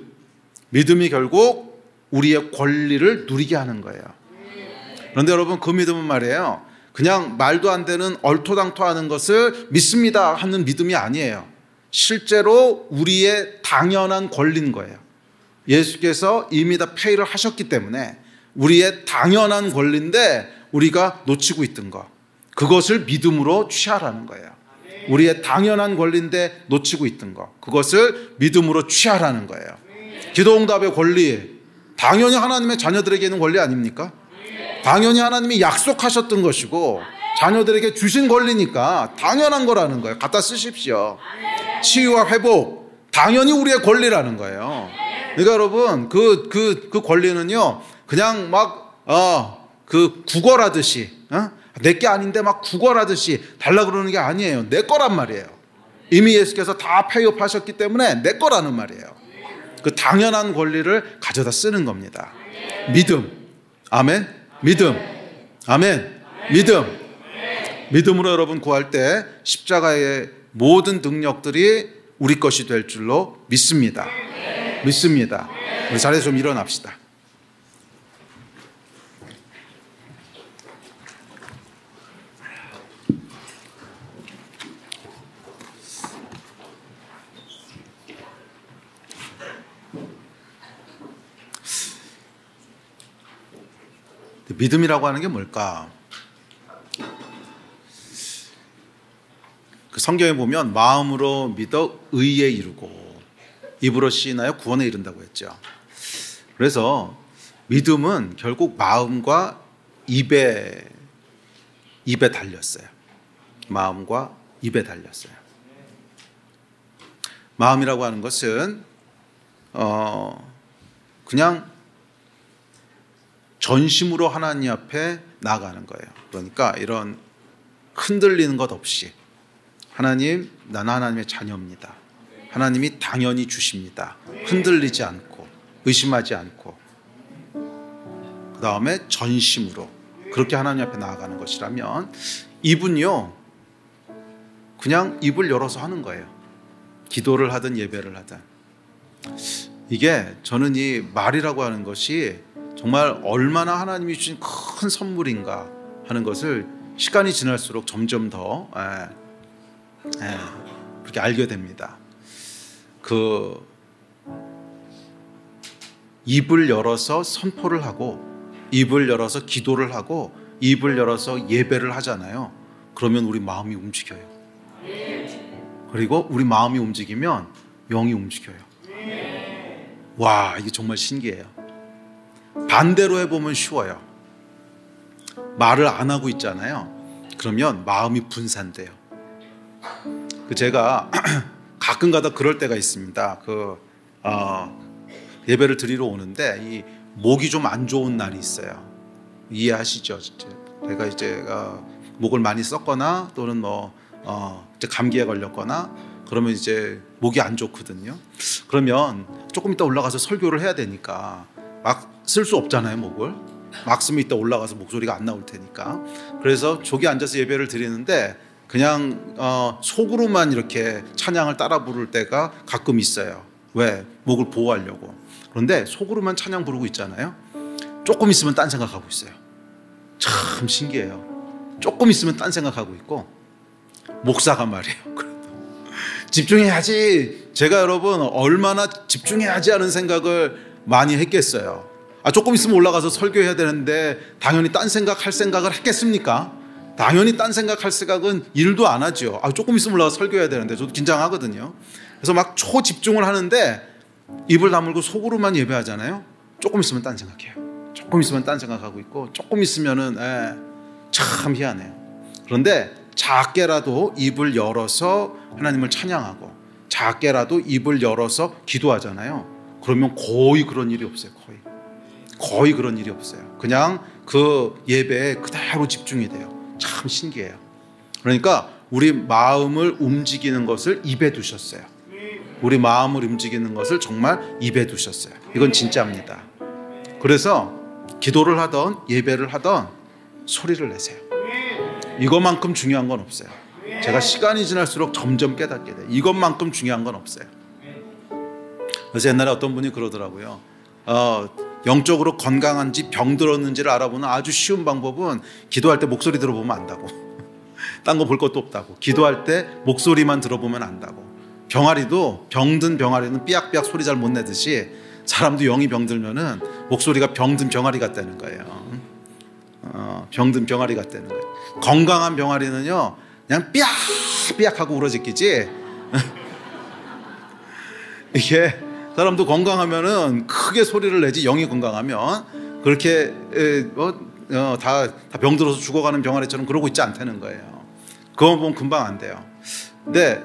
믿음이 결국 우리의 권리를 누리게 하는 거예요. 그런데 여러분, 그 믿음은 말이에요, 그냥 말도 안 되는 얼토당토하는 것을 믿습니다 하는 믿음이 아니에요. 실제로 우리의 당연한 권리인 거예요. 예수께서 이미 다 페이를 하셨기 때문에 우리의 당연한 권리인데 우리가 놓치고 있던 것, 그것을 믿음으로 취하라는 거예요. 우리의 당연한 권리인데 놓치고 있던 것, 그것을 믿음으로 취하라는 거예요. 기도응답의 권리, 당연히 하나님의 자녀들에게 있는 권리 아닙니까? 당연히 하나님이 약속하셨던 것이고 자녀들에게 주신 권리니까 당연한 거라는 거예요. 갖다 쓰십시오. 치유와 회복, 당연히 우리의 권리라는 거예요. 그러니까 여러분, 그 권리는요, 그냥 막 그 구걸하듯이, 내게 아닌데 막 구걸하듯이 달라 그러는 게 아니에요. 내 거란 말이에요. 이미 예수께서 다 페이업 하셨기 때문에 내 거라는 말이에요. 그 당연한 권리를 가져다 쓰는 겁니다. 믿음. 아멘. 믿음. 아멘. 믿음. 믿음으로 여러분 구할 때 십자가의 모든 능력들이 우리 것이 될 줄로 믿습니다. 믿습니다. 우리 자리에서 좀 일어납시다. 믿음이라고 하는 게 뭘까? 그 성경에 보면 마음으로 믿어 의에 이르고 입으로 시인하여 구원에 이른다고 했죠. 그래서 믿음은 결국 마음과 입에 달렸어요. 마음과 입에 달렸어요. 마음이라고 하는 것은 그냥 전심으로 하나님 앞에 나아가는 거예요. 그러니까 이런 흔들리는 것 없이 하나님, 나는 하나님의 자녀입니다. 하나님이 당연히 주십니다. 흔들리지 않고 의심하지 않고 그 다음에 전심으로 그렇게 하나님 앞에 나아가는 것이라면 입은요 그냥 입을 열어서 하는 거예요. 기도를 하든 예배를 하든. 이게 저는 이 말이라고 하는 것이 정말 얼마나 하나님이 주신 큰 선물인가 하는 것을 시간이 지날수록 점점 더 그렇게 알게 됩니다. 그 입을 열어서 선포를 하고 입을 열어서 기도를 하고 입을 열어서 예배를 하잖아요. 그러면 우리 마음이 움직여요. 그리고 우리 마음이 움직이면 영이 움직여요. 와, 이게 정말 신기해요. 반대로 해보면 쉬워요. 말을 안 하고 있잖아요. 그러면 마음이 분산돼요. 제가 가끔가다 그럴 때가 있습니다. 예배를 드리러 오는데 이 목이 좀 안 좋은 날이 있어요. 이해하시죠? 제가 이제 목을 많이 썼거나 또는 이제 감기에 걸렸거나 그러면 이제 목이 안 좋거든요. 그러면 조금 이따 올라가서 설교를 해야 되니까 막 쓸 수 없잖아요, 목을. 막 쓰면 이따 올라가서 목소리가 안 나올 테니까. 그래서 저기 앉아서 예배를 드리는데 그냥 속으로만 이렇게 찬양을 따라 부를 때가 가끔 있어요. 왜? 목을 보호하려고. 그런데 속으로만 찬양 부르고 있잖아요. 조금 있으면 딴 생각하고 있어요. 참 신기해요. 조금 있으면 딴 생각하고 있고 목사가 말이에요. 집중해야지. 제가 여러분 얼마나 집중해야지 하는 생각을 많이 했겠어요. 조금 있으면 올라가서 설교해야 되는데 당연히 딴 생각할 생각을 했겠습니까? 당연히 딴 생각할 생각은 일도 안 하죠. 조금 있으면 올라가서 설교해야 되는데 저도 긴장하거든요. 그래서 막 초집중을 하는데 입을 다물고 속으로만 예배하잖아요. 조금 있으면 딴 생각해요. 조금 있으면 딴 생각하고 있고 조금 있으면은 참 희한해요. 그런데 작게라도 입을 열어서 하나님을 찬양하고 작게라도 입을 열어서 기도하잖아요. 그러면 거의 그런 일이 없어요. 거의 그런 일이 없어요. 그냥 그 예배에 그대로 집중이 돼요. 참 신기해요. 그러니까 우리 마음을 움직이는 것을 입에 두셨어요. 우리 마음을 움직이는 것을 정말 입에 두셨어요. 이건 진짜입니다. 그래서 기도를 하던 예배를 하던 소리를 내세요. 이것만큼 중요한 건 없어요. 제가 시간이 지날수록 점점 깨닫게 돼요. 이것만큼 중요한 건 없어요. 그래서 옛날에 어떤 분이 그러더라고요. 영적으로 건강한지 병들었는지를 알아보는 아주 쉬운 방법은 기도할 때 목소리 들어보면 안다고. 딴 거 볼 것도 없다고. 기도할 때 목소리만 들어보면 안다고. 병든 병아리는 삐약삐약 소리 잘 못 내듯이 사람도 영이 병들면은 목소리가 병든 병아리 같다는 거예요. 병든 병아리 같다는 거예요. 건강한 병아리는요 그냥 삐약삐약 하고 울어지끼지. 이게 사람도 건강하면은 크게 소리를 내지 영이 건강하면 그렇게 다 병들어서 죽어가는 병아리처럼 그러고 있지 않다는 거예요. 그거 보면 금방 안 돼요. 근데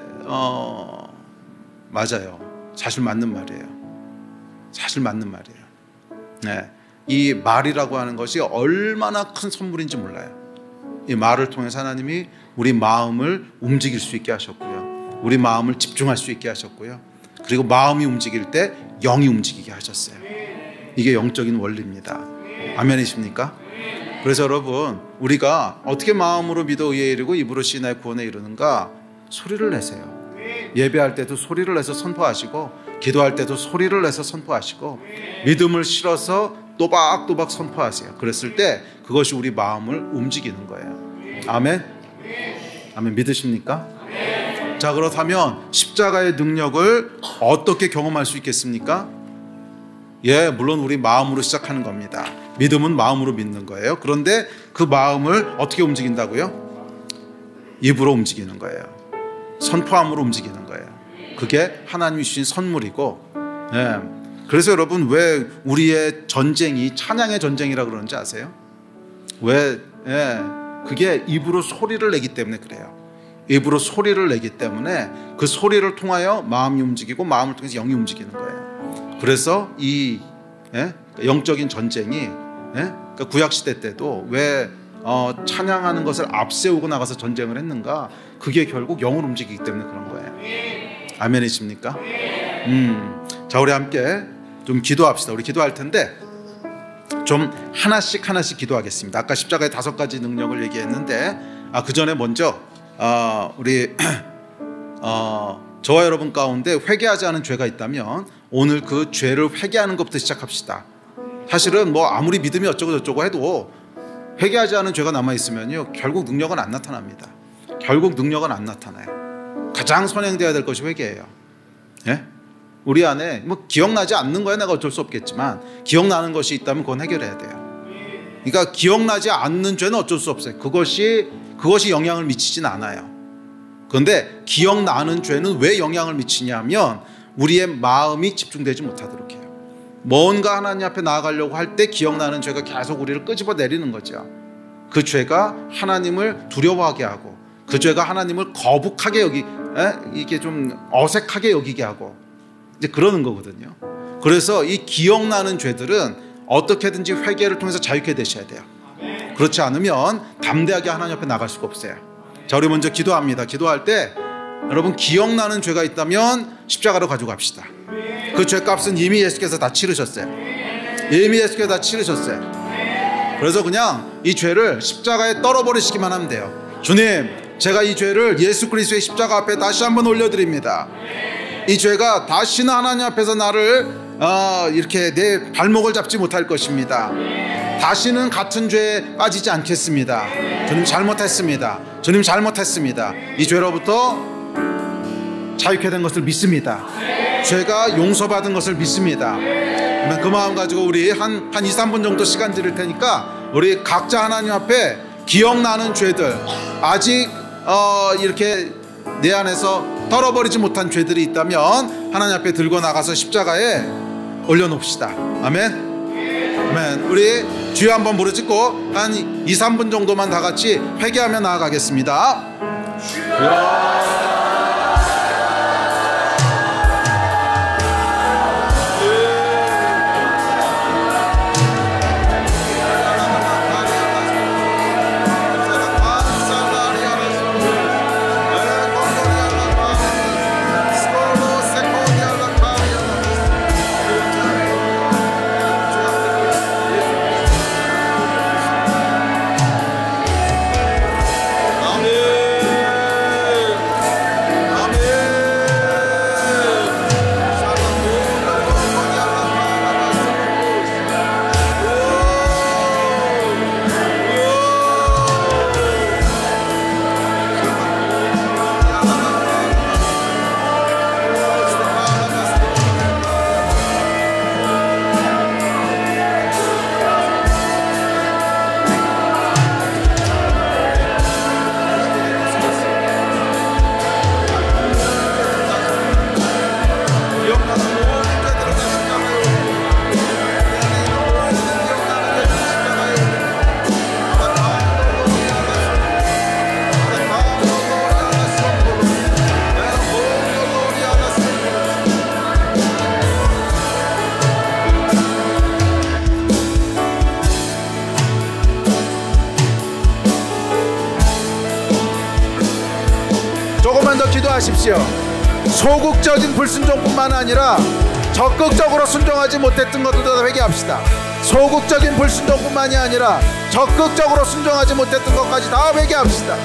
맞아요. 사실 맞는 말이에요. 사실 맞는 말이에요. 네. 이 말이라고 하는 것이 얼마나 큰 선물인지 몰라요. 이 말을 통해서 하나님이 우리 마음을 움직일 수 있게 하셨고요. 우리 마음을 집중할 수 있게 하셨고요. 그리고 마음이 움직일 때 영이 움직이게 하셨어요. 이게 영적인 원리입니다. 아멘이십니까? 그래서 여러분 우리가 어떻게 마음으로 믿어 의에 이르고 입으로 시인하여 구원에 이르는가? 소리를 내세요. 예배할 때도 소리를 내서 선포하시고 기도할 때도 소리를 내서 선포하시고 믿음을 실어서 또박또박 선포하세요. 그랬을 때 그것이 우리 마음을 움직이는 거예요. 아멘? 아멘 믿으십니까? 자, 그렇다면 십자가의 능력을 어떻게 경험할 수 있겠습니까? 예, 물론 우리 마음으로 시작하는 겁니다. 믿음은 마음으로 믿는 거예요. 그런데 그 마음을 어떻게 움직인다고요? 입으로 움직이는 거예요. 선포함으로 움직이는 거예요. 그게 하나님이 주신 선물이고, 예. 그래서 여러분, 왜 우리의 전쟁이 찬양의 전쟁이라 그러는지 아세요? 왜? 예. 그게 입으로 소리를 내기 때문에 그래요. 입으로 소리를 내기 때문에 그 소리를 통하여 마음이 움직이고 마음을 통해서 영이 움직이는 거예요. 그래서 이 영적인 전쟁이, 그러니까 구약 시대 때도 왜 찬양하는 것을 앞세우고 나가서 전쟁을 했는가? 그게 결국 영을 움직이기 때문에 그런 거예요. 아멘이십니까? 자, 우리 함께 좀 기도합시다. 우리 기도할 텐데 좀 하나씩 기도하겠습니다. 아까 십자가의 5가지 능력을 얘기했는데, 그 전에 먼저 우리 저와 여러분 가운데 회개하지 않은 죄가 있다면 오늘 그 죄를 회개하는 것부터 시작합시다. 사실은 뭐 아무리 믿음이 어쩌고 저쩌고 해도 회개하지 않은 죄가 남아있으면요, 결국 능력은 안 나타납니다. 결국 능력은 안 나타나요. 가장 선행되어야 될 것이 회개예요. 예? 우리 안에 뭐 기억나지 않는 거야 내가 어쩔 수 없겠지만, 기억나는 것이 있다면 그건 해결해야 돼요. 그러니까 기억나지 않는 죄는 어쩔 수 없어요. 그것이 영향을 미치진 않아요. 그런데 기억나는 죄는 왜 영향을 미치냐면 우리의 마음이 집중되지 못하도록 해요. 뭔가 하나님 앞에 나아가려고 할 때 기억나는 죄가 계속 우리를 끄집어 내리는 거죠. 그 죄가 하나님을 두려워하게 하고, 그 죄가 하나님을 거북하게 이게 좀 어색하게 여기게 하고, 이제 그러는 거거든요. 그래서 이 기억나는 죄들은 어떻게든지 회개를 통해서 자유케 되셔야 돼요. 그렇지 않으면 담대하게 하나님 앞에 나갈 수가 없어요. 자, 우리 먼저 기도합니다. 기도할 때 여러분, 기억나는 죄가 있다면 십자가로 가지고 갑시다. 그 죄값은 이미 예수께서 다 치르셨어요. 이미 예수께서 다 치르셨어요. 그래서 그냥 이 죄를 십자가에 떨어버리시기만 하면 돼요. 주님, 제가 이 죄를 예수 그리스도의 십자가 앞에 다시 한번 올려드립니다. 이 죄가 다시는 하나님 앞에서 나를 이렇게 내 발목을 잡지 못할 것입니다. 다시는 같은 죄에 빠지지 않겠습니다. 주님 잘못했습니다. 주님 잘못했습니다. 이 죄로부터 자유케 된 것을 믿습니다. 죄가 용서받은 것을 믿습니다. 그 마음 가지고 우리 한 2, 3분 정도 시간 드릴 테니까 우리 각자 하나님 앞에 기억나는 죄들, 아직 이렇게 내 안에서 털어버리지 못한 죄들이 있다면 하나님 앞에 들고 나가서 십자가에 올려놓읍시다. 아멘. 아멘. 우리 주여 한번 부르짖고 한 2, 3분 정도만 다 같이 회개하며 나아가겠습니다. 조금만 더 기도하십시오. 소극적인 불순종뿐만 아니라 적극적으로 순종하지 못했던 것들도 다 회개합시다. 소극적인 불순종뿐만이 아니라 적극적으로 순종하지 못했던 것까지 다 회개합시다.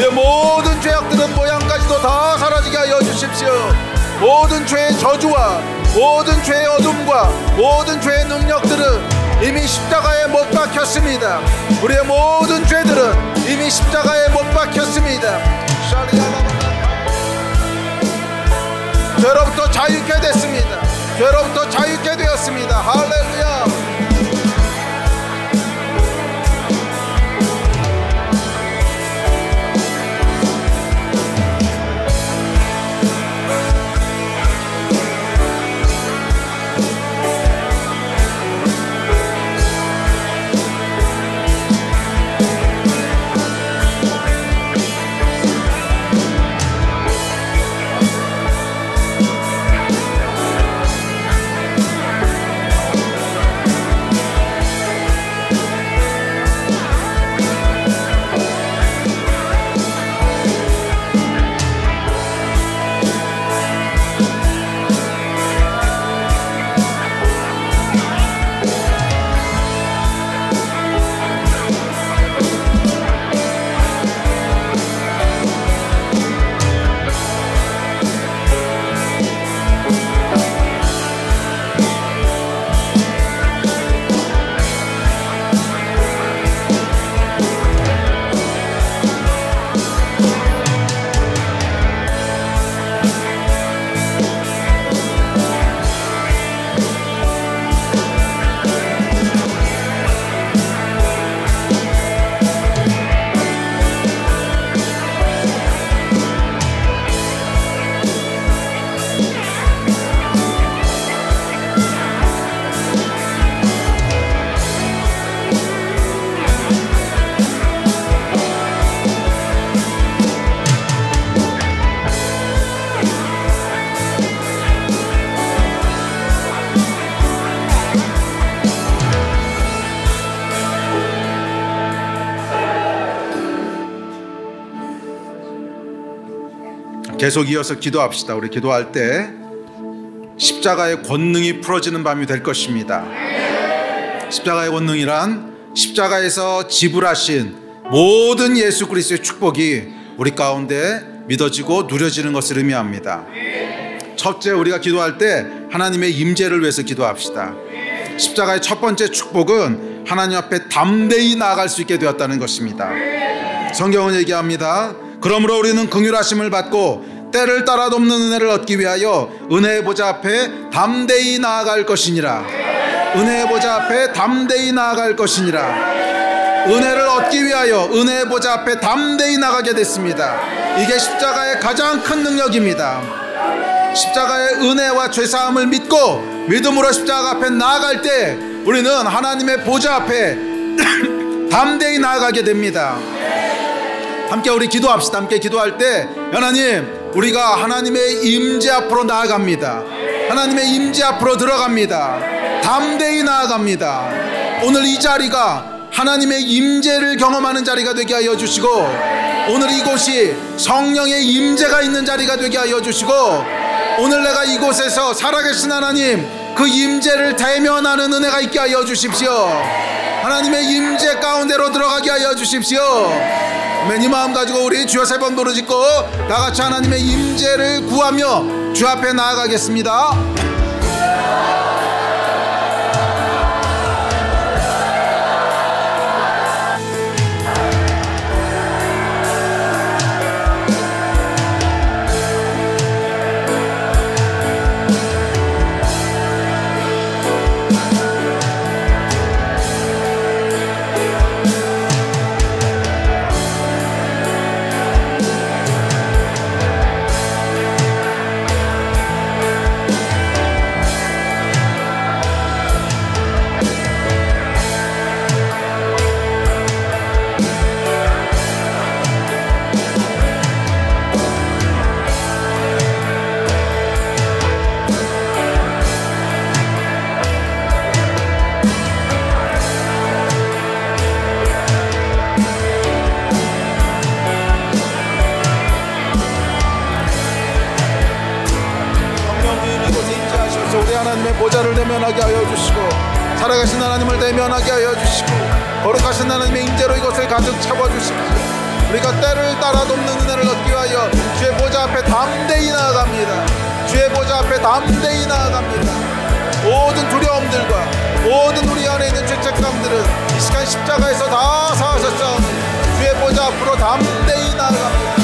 우리의 모든 죄악들은 모양까지도 다 사라지게 하여 주십시오. 모든 죄의 저주와 모든 죄의 어둠과 모든 죄의 능력들은 이미 십자가에 못 박혔습니다. 우리의 모든 죄들은 이미 십자가에 못 박혔습니다. 죄로부터 자유케 됐습니다. 죄로부터 자유케 되었습니다. 할렐루야. 계속 이어서 기도합시다. 우리 기도할 때 십자가의 권능이 풀어지는 밤이 될 것입니다. 십자가의 권능이란 십자가에서 지불하신 모든 예수 그리스도의 축복이 우리 가운데 믿어지고 누려지는 것을 의미합니다. 첫째, 우리가 기도할 때 하나님의 임재를 위해서 기도합시다. 십자가의 첫 번째 축복은 하나님 앞에 담대히 나아갈 수 있게 되었다는 것입니다. 성경은 얘기합니다. 그러므로 우리는 긍휼하심을 받고 때를 따라 돕는 은혜를 얻기 위하여 은혜의 보좌 앞에 담대히 나아갈 것이니라. 은혜의 보좌 앞에 담대히 나아갈 것이니라. 은혜를 얻기 위하여 은혜의 보좌 앞에 담대히 나가게 됐습니다. 이게 십자가의 가장 큰 능력입니다. 십자가의 은혜와 죄사함을 믿고 믿음으로 십자가 앞에 나아갈 때 우리는 하나님의 보좌 앞에 담대히 나아가게 됩니다. 함께 우리 기도합시다. 함께 기도할 때 하나님, 우리가 하나님의 임재 앞으로 나아갑니다. 하나님의 임재 앞으로 들어갑니다. 담대히 나아갑니다. 오늘 이 자리가 하나님의 임재를 경험하는 자리가 되게 하여 주시고, 오늘 이곳이 성령의 임재가 있는 자리가 되게 하여 주시고, 오늘 내가 이곳에서 살아계신 하나님 그 임재를 대면하는 은혜가 있게 하여 주십시오. 하나님의 임재 가운데로 들어가게 하여 주십시오. 이 마음 가지고 우리 주여 세 번 부르짖고 다같이 하나님의 임재를 구하며 주 앞에 나아가겠습니다. 보좌를 대면하게 하여 주시고, 살아가신 하나님을 대면하게 하여 주시고, 거룩하신 하나님의 임재로 이것을 가득 채워 주십시오. 우리가 때를 따라 돕는 은혜를 얻기 위하여 주의 보좌 앞에 담대히 나아갑니다. 주의 보좌 앞에 담대히 나아갑니다. 모든 두려움들과 모든 우리 안에 있는 죄책감들은 이 시간 십자가에서 다 사하셨사오니 주의 보좌 앞으로 담대히 나아갑니다.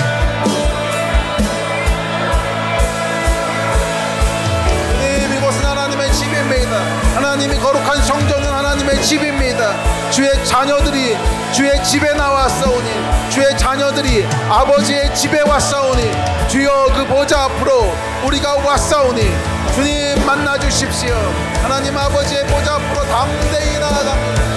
주님, 이곳은 하나님의 집입니다. 하나님이 거룩한 성전은 하나님의 집입니다. 주의 자녀들이 주의 집에 나왔사오니 주의 자녀들이 아버지의 집에 왔사오니 주여 그 보좌 앞으로 우리가 왔사오니 주님 만나 주십시오. 하나님 아버지의 보좌 앞으로 담대히 나아갑니다.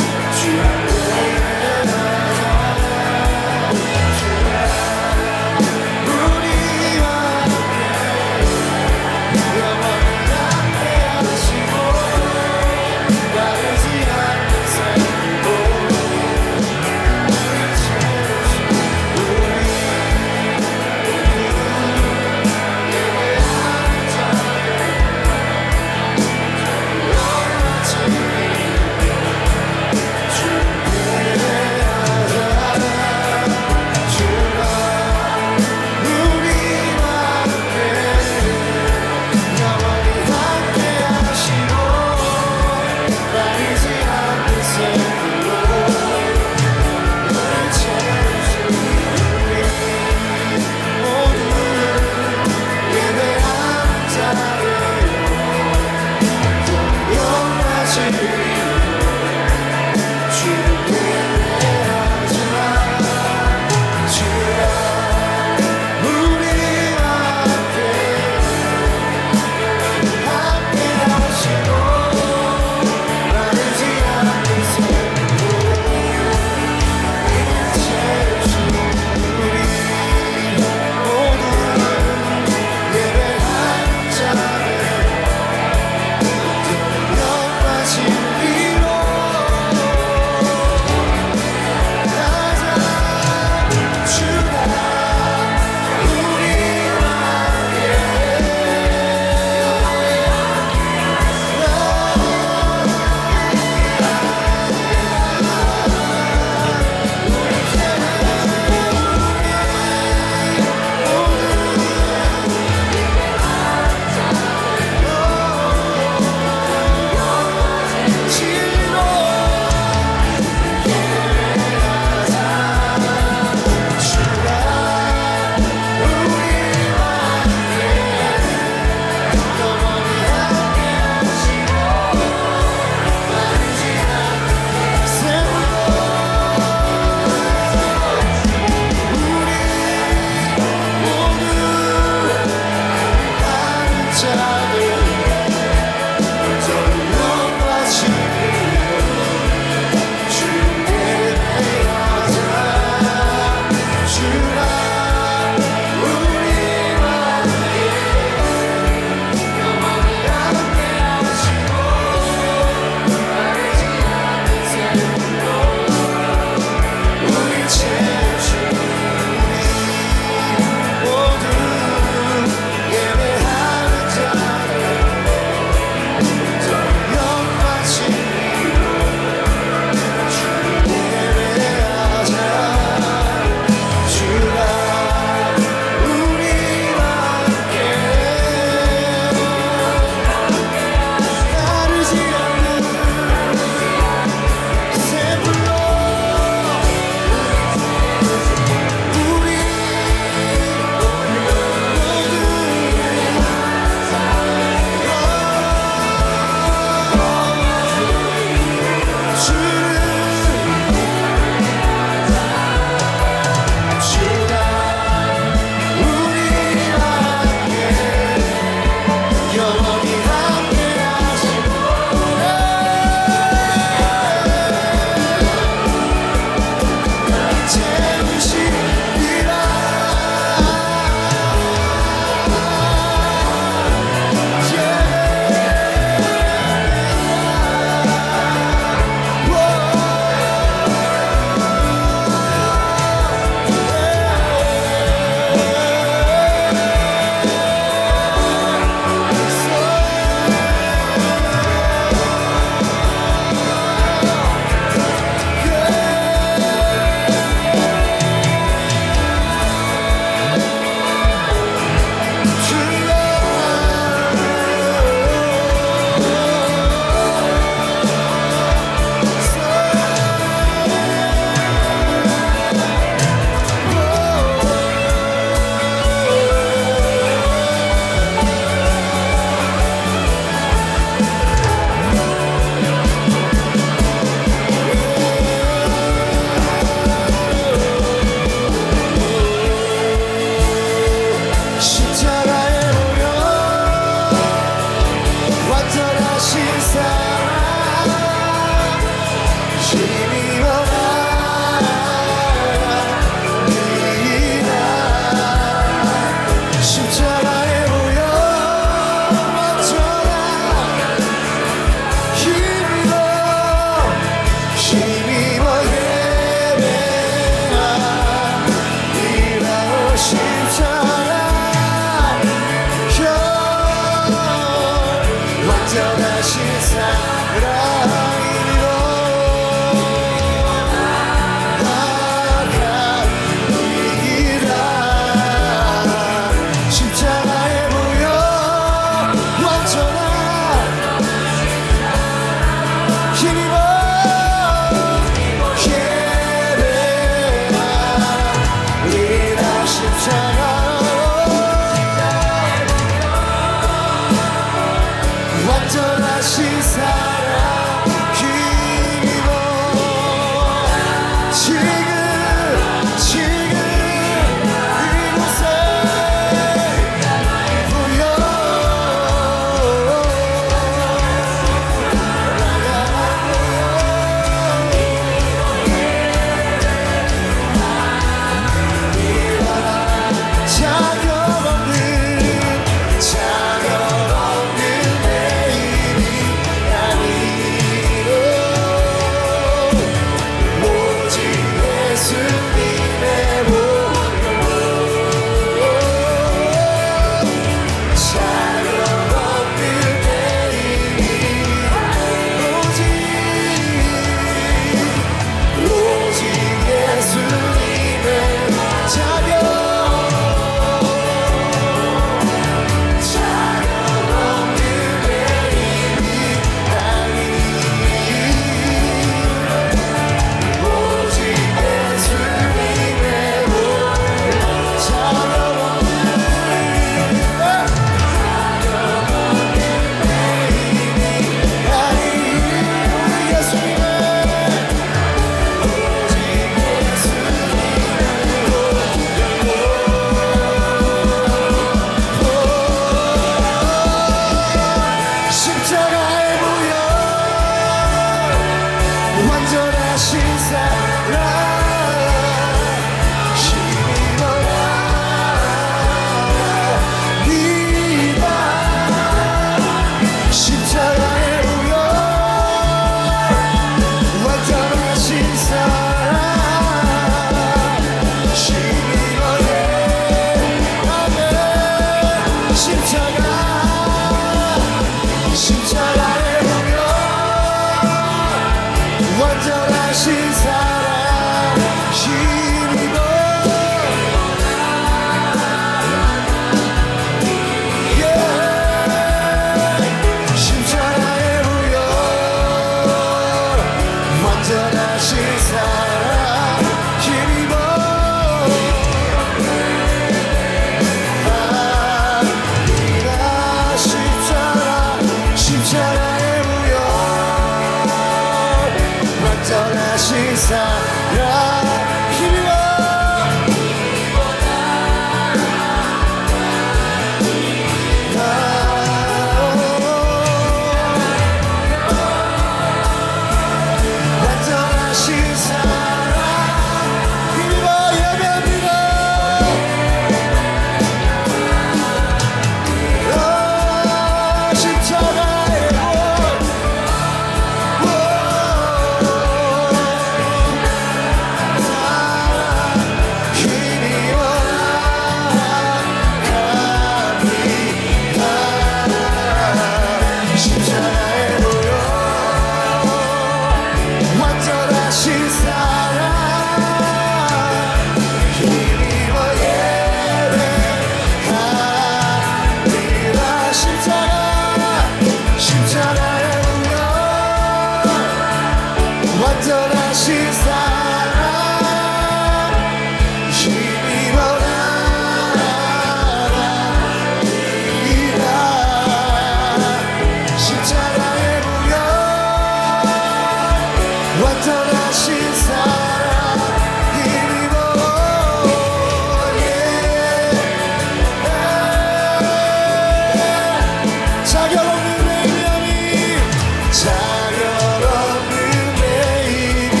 자격 없는 내 힘이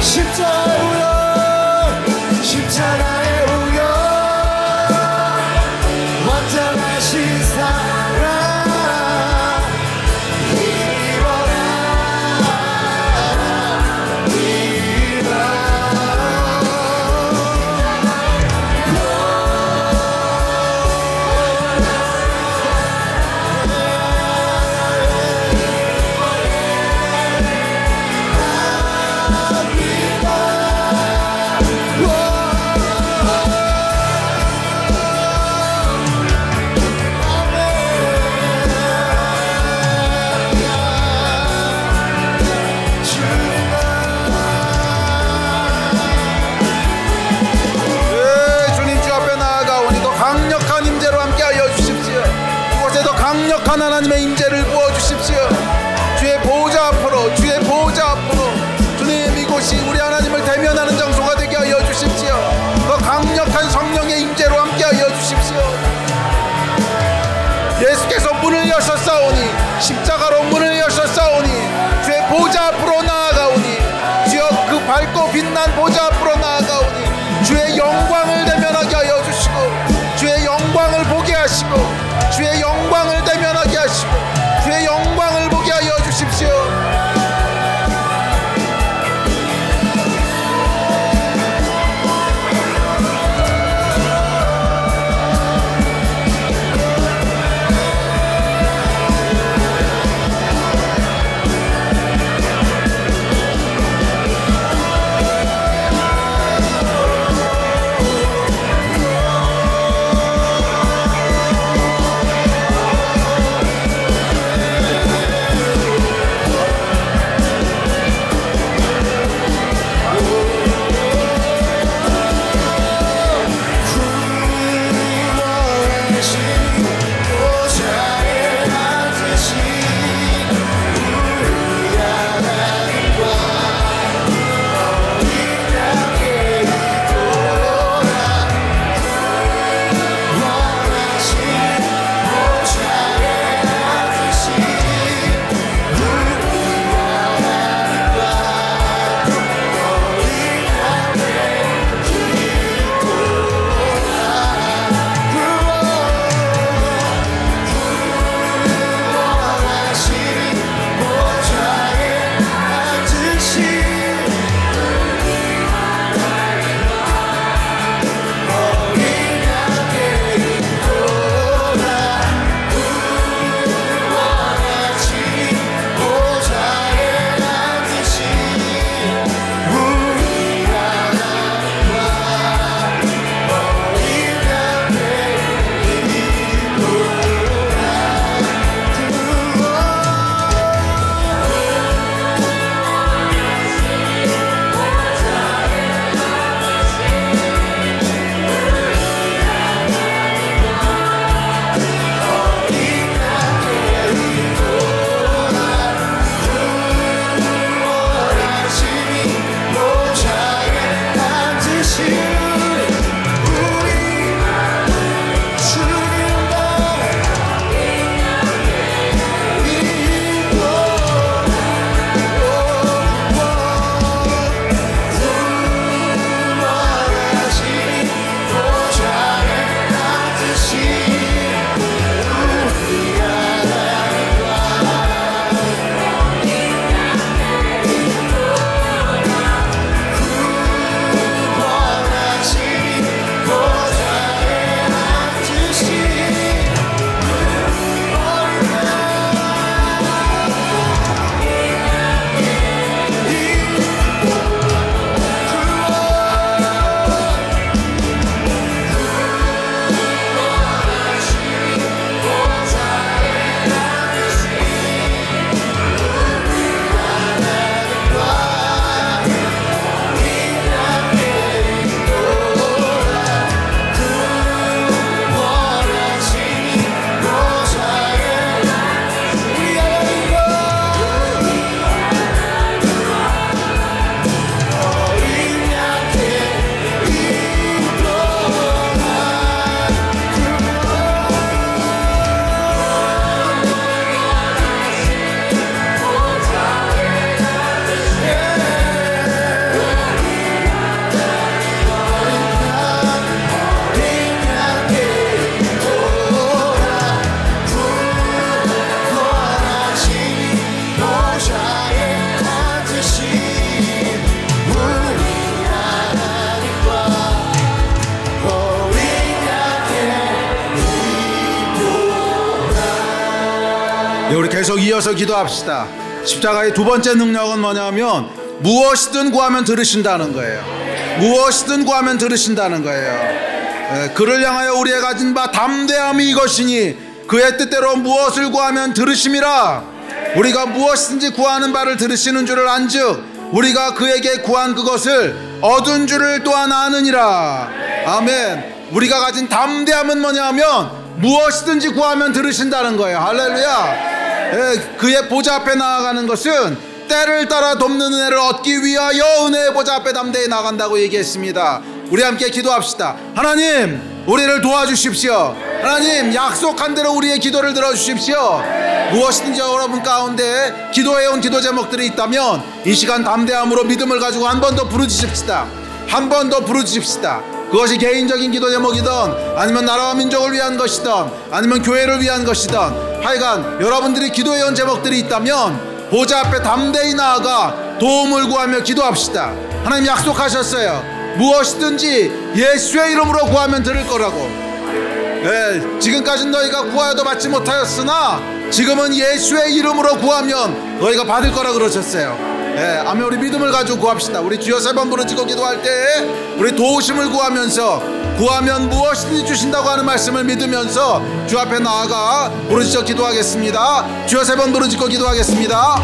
십자가의 우연, 십자가의 우연, 완전하신 사랑 이뤄라, 강력한 하나님의 임재를 부어주십시오. 주의 보호자 앞으로, 주의 보호자 앞으로, 주님 이곳이 우리 하나님을 대면하는 장소가 되게 하여 주십시오. 더 강력한 성령의 임재로 함께 하여 주십시오. 예수께서 문을 여셨사오니, 십자가로 문을 여셨사오니, 주의 보호자 앞으로 나아가오니, 주여 그 밝고 빛난 보좌 앞으로 나아가오니, 주의 영광을 대면하게 하여 주시고, 주의 영광을 보게 하시고, 주의 영광을 대면하게 하시고, 주의 영광을 보게 하여 주십시오. 네, 우리 계속 이어서 기도합시다. 십자가의 두 번째 능력은 뭐냐면 무엇이든 구하면 들으신다는 거예요. 무엇이든 구하면 들으신다는 거예요. 그를 향하여 우리의 가진 바 담대함이 이것이니 그의 뜻대로 무엇을 구하면 들으심이라. 우리가 무엇이든지 구하는 바를 들으시는 줄을 안즉 우리가 그에게 구한 그것을 얻은 줄을 또한 아느니라. 아멘. 우리가 가진 담대함은 뭐냐면 무엇이든지 구하면 들으신다는 거예요. 할렐루야. 그의 보좌 앞에 나아가는 것은 때를 따라 돕는 은혜를 얻기 위하여 은혜의 보좌 앞에 담대히 나간다고 얘기했습니다. 우리 함께 기도합시다. 하나님, 우리를 도와주십시오. 하나님, 약속한 대로 우리의 기도를 들어주십시오. 무엇이든지 여러분 가운데 기도해온 기도 제목들이 있다면 이 시간 담대함으로 믿음을 가지고 한 번 더 부르짖읍시다. 한 번 더 부르짖읍시다. 그것이 개인적인 기도 제목이든 아니면 나라와 민족을 위한 것이든 아니면 교회를 위한 것이든 하여간 여러분들이 기도해온 제목들이 있다면 보좌 앞에 담대히 나아가 도움을 구하며 기도합시다. 하나님 약속하셨어요. 무엇이든지 예수의 이름으로 구하면 들을 거라고. 지금까지 너희가 구하여도 받지 못하였으나 지금은 예수의 이름으로 구하면 너희가 받을 거라 그러셨어요. 아멘. 우리 믿음을 가지고 구합시다. 우리 주여 세 번 부르짖고 기도할 때 우리 도우심을 구하면서 구하면 무엇이든지 주신다고 하는 말씀을 믿으면서 주 앞에 나아가 부르짖어 기도하겠습니다. 주여 세 번 부르짖고 기도하겠습니다.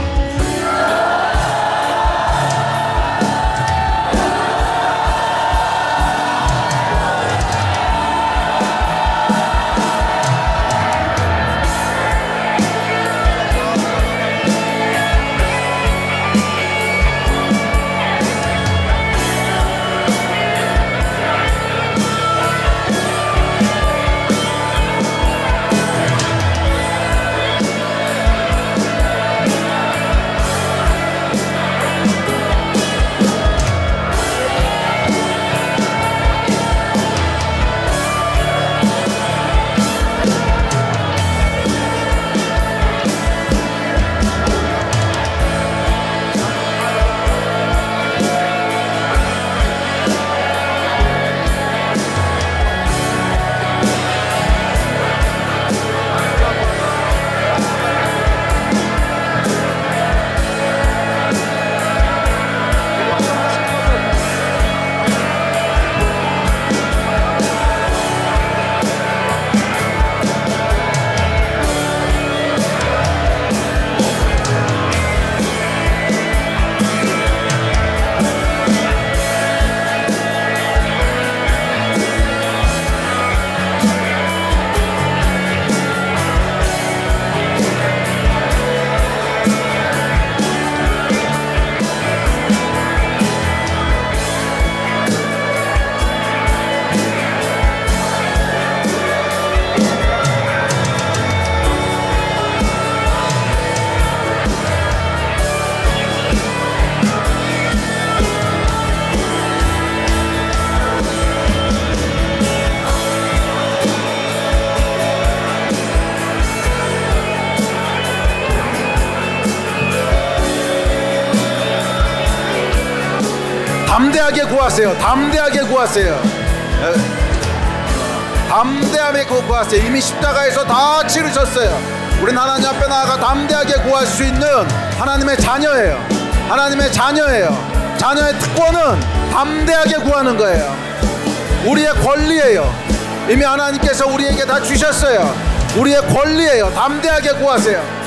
담대하게 구하세요. 담대하게 구하세요. 담대하게 구하세요. 이미 십자가에서 다 치르셨어요. 우린 하나님 앞에 나아가 담대하게 구할 수 있는 하나님의 자녀예요. 하나님의 자녀예요. 자녀의 특권은 담대하게 구하는 거예요. 우리의 권리예요. 이미 하나님께서 우리에게 다 주셨어요. 우리의 권리예요. 담대하게 구하세요.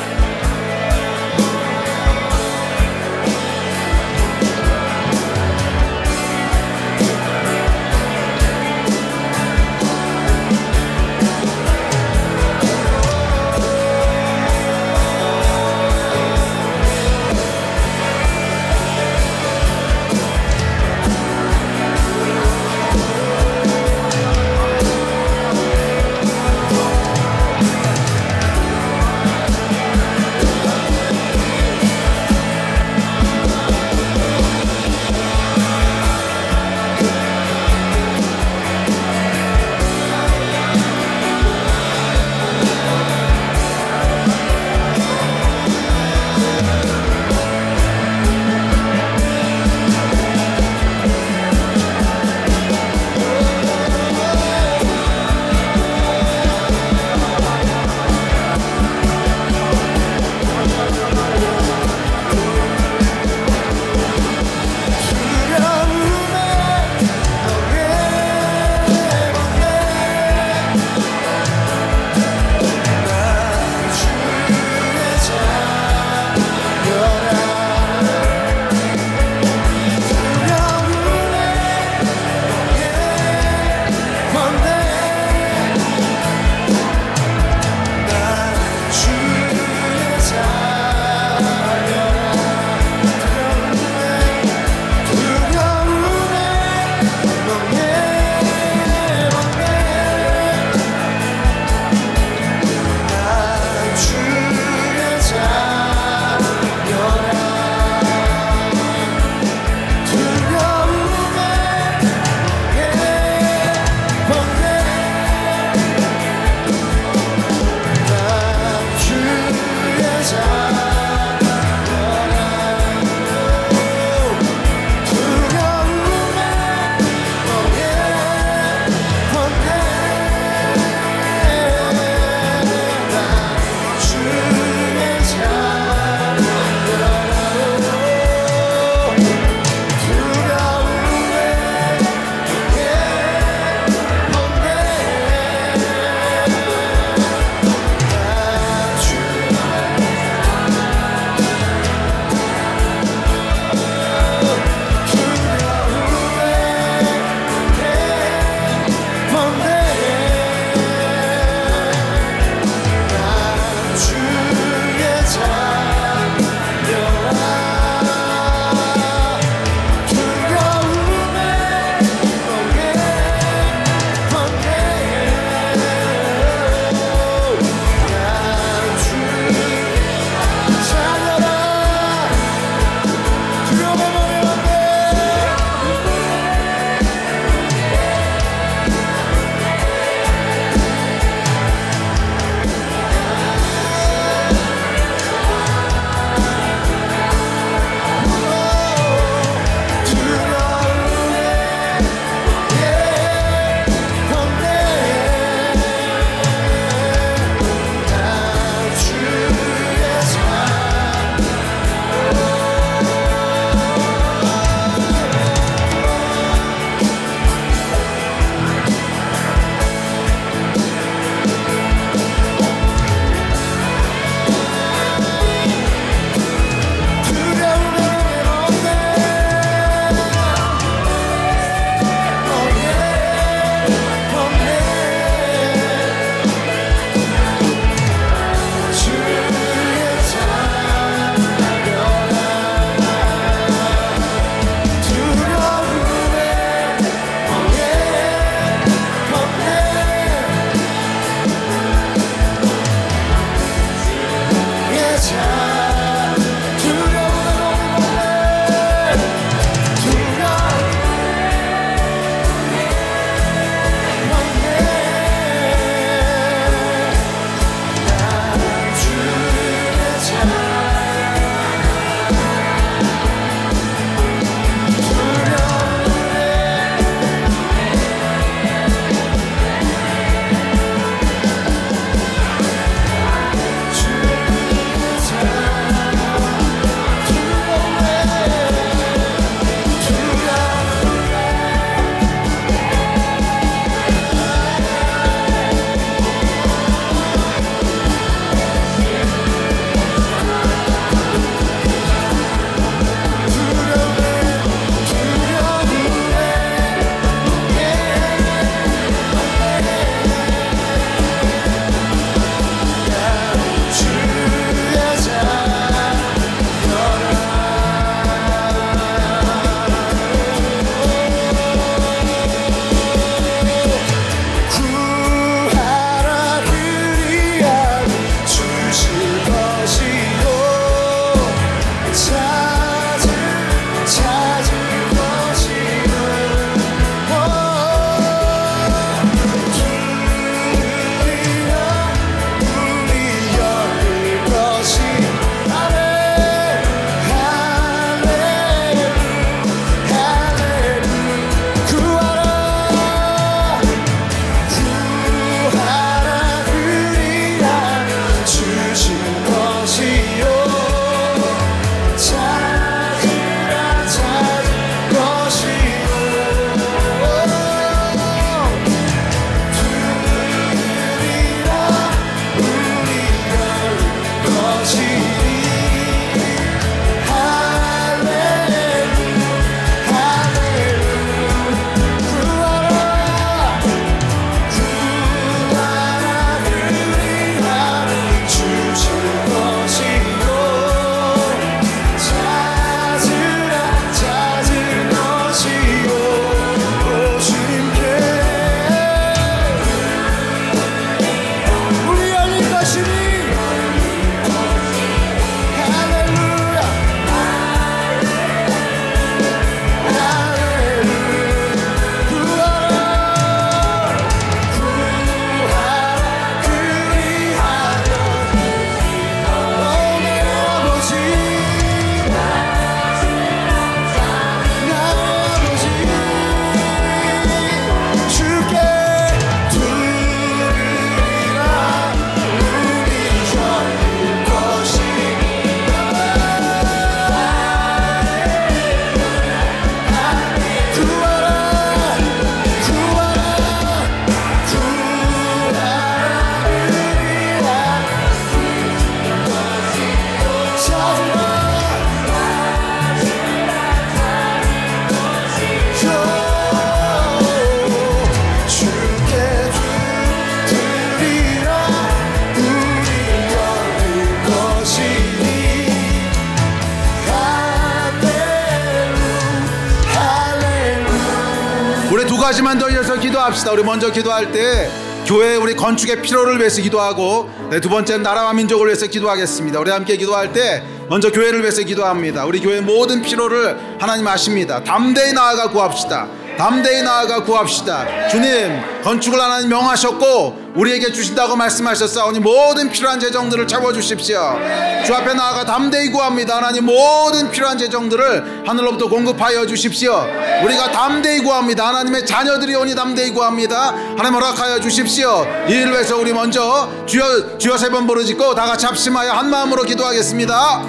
가지만 더 이어서 기도합시다. 우리 먼저 기도할 때 교회 우리 건축의 필요를 위해서 기도하고, 두 번째는 나라와 민족을 위해서 기도하겠습니다. 우리 함께 기도할 때 먼저 교회를 위해서 기도합니다. 우리 교회 모든 필요를 하나님 아십니다. 담대히 나아가 구합시다. 담대히 나아가 구합시다. 주님, 건축을 하나님 명하셨고 우리에게 주신다고 말씀하셨사오니 모든 필요한 재정들을 채워주십시오. 주 앞에 나아가 담대히 구합니다. 하나님, 모든 필요한 재정들을 하늘로부터 공급하여 주십시오. 우리가 담대히 구합니다. 하나님의 자녀들이 오니 담대히 구합니다. 하나님 허락하여 주십시오. 이 일을 위해서 우리 먼저 주여 주여 세 번 부르짖고 다 같이 합심하여 한 마음으로 기도하겠습니다.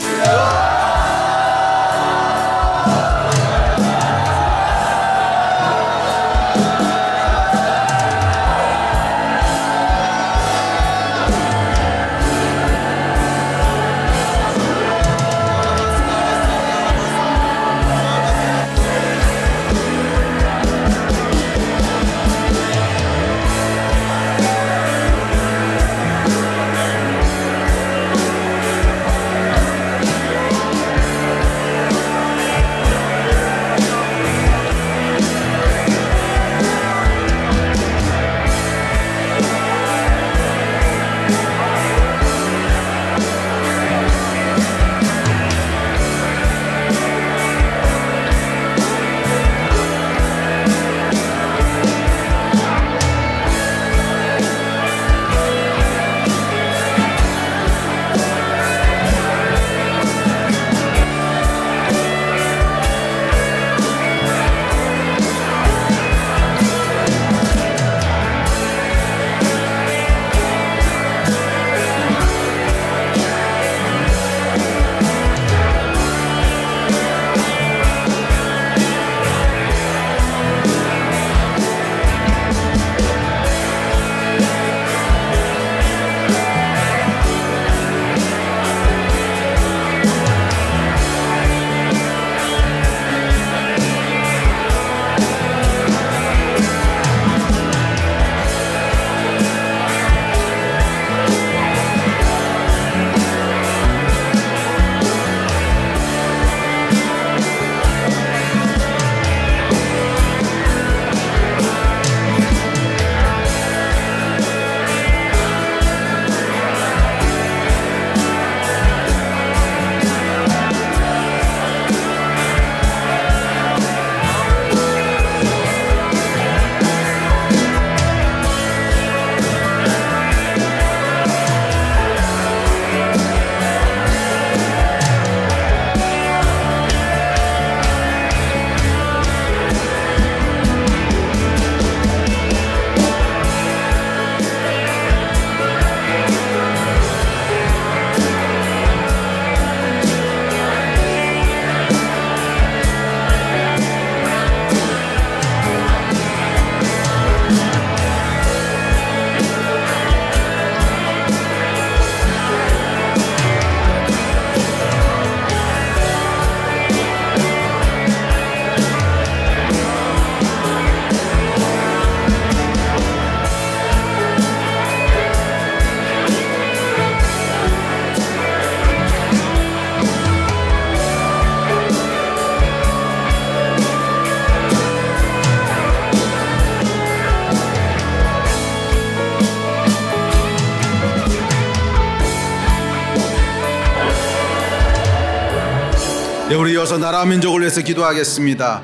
네, 우리 이어서 나라 민족을 위해서 기도하겠습니다.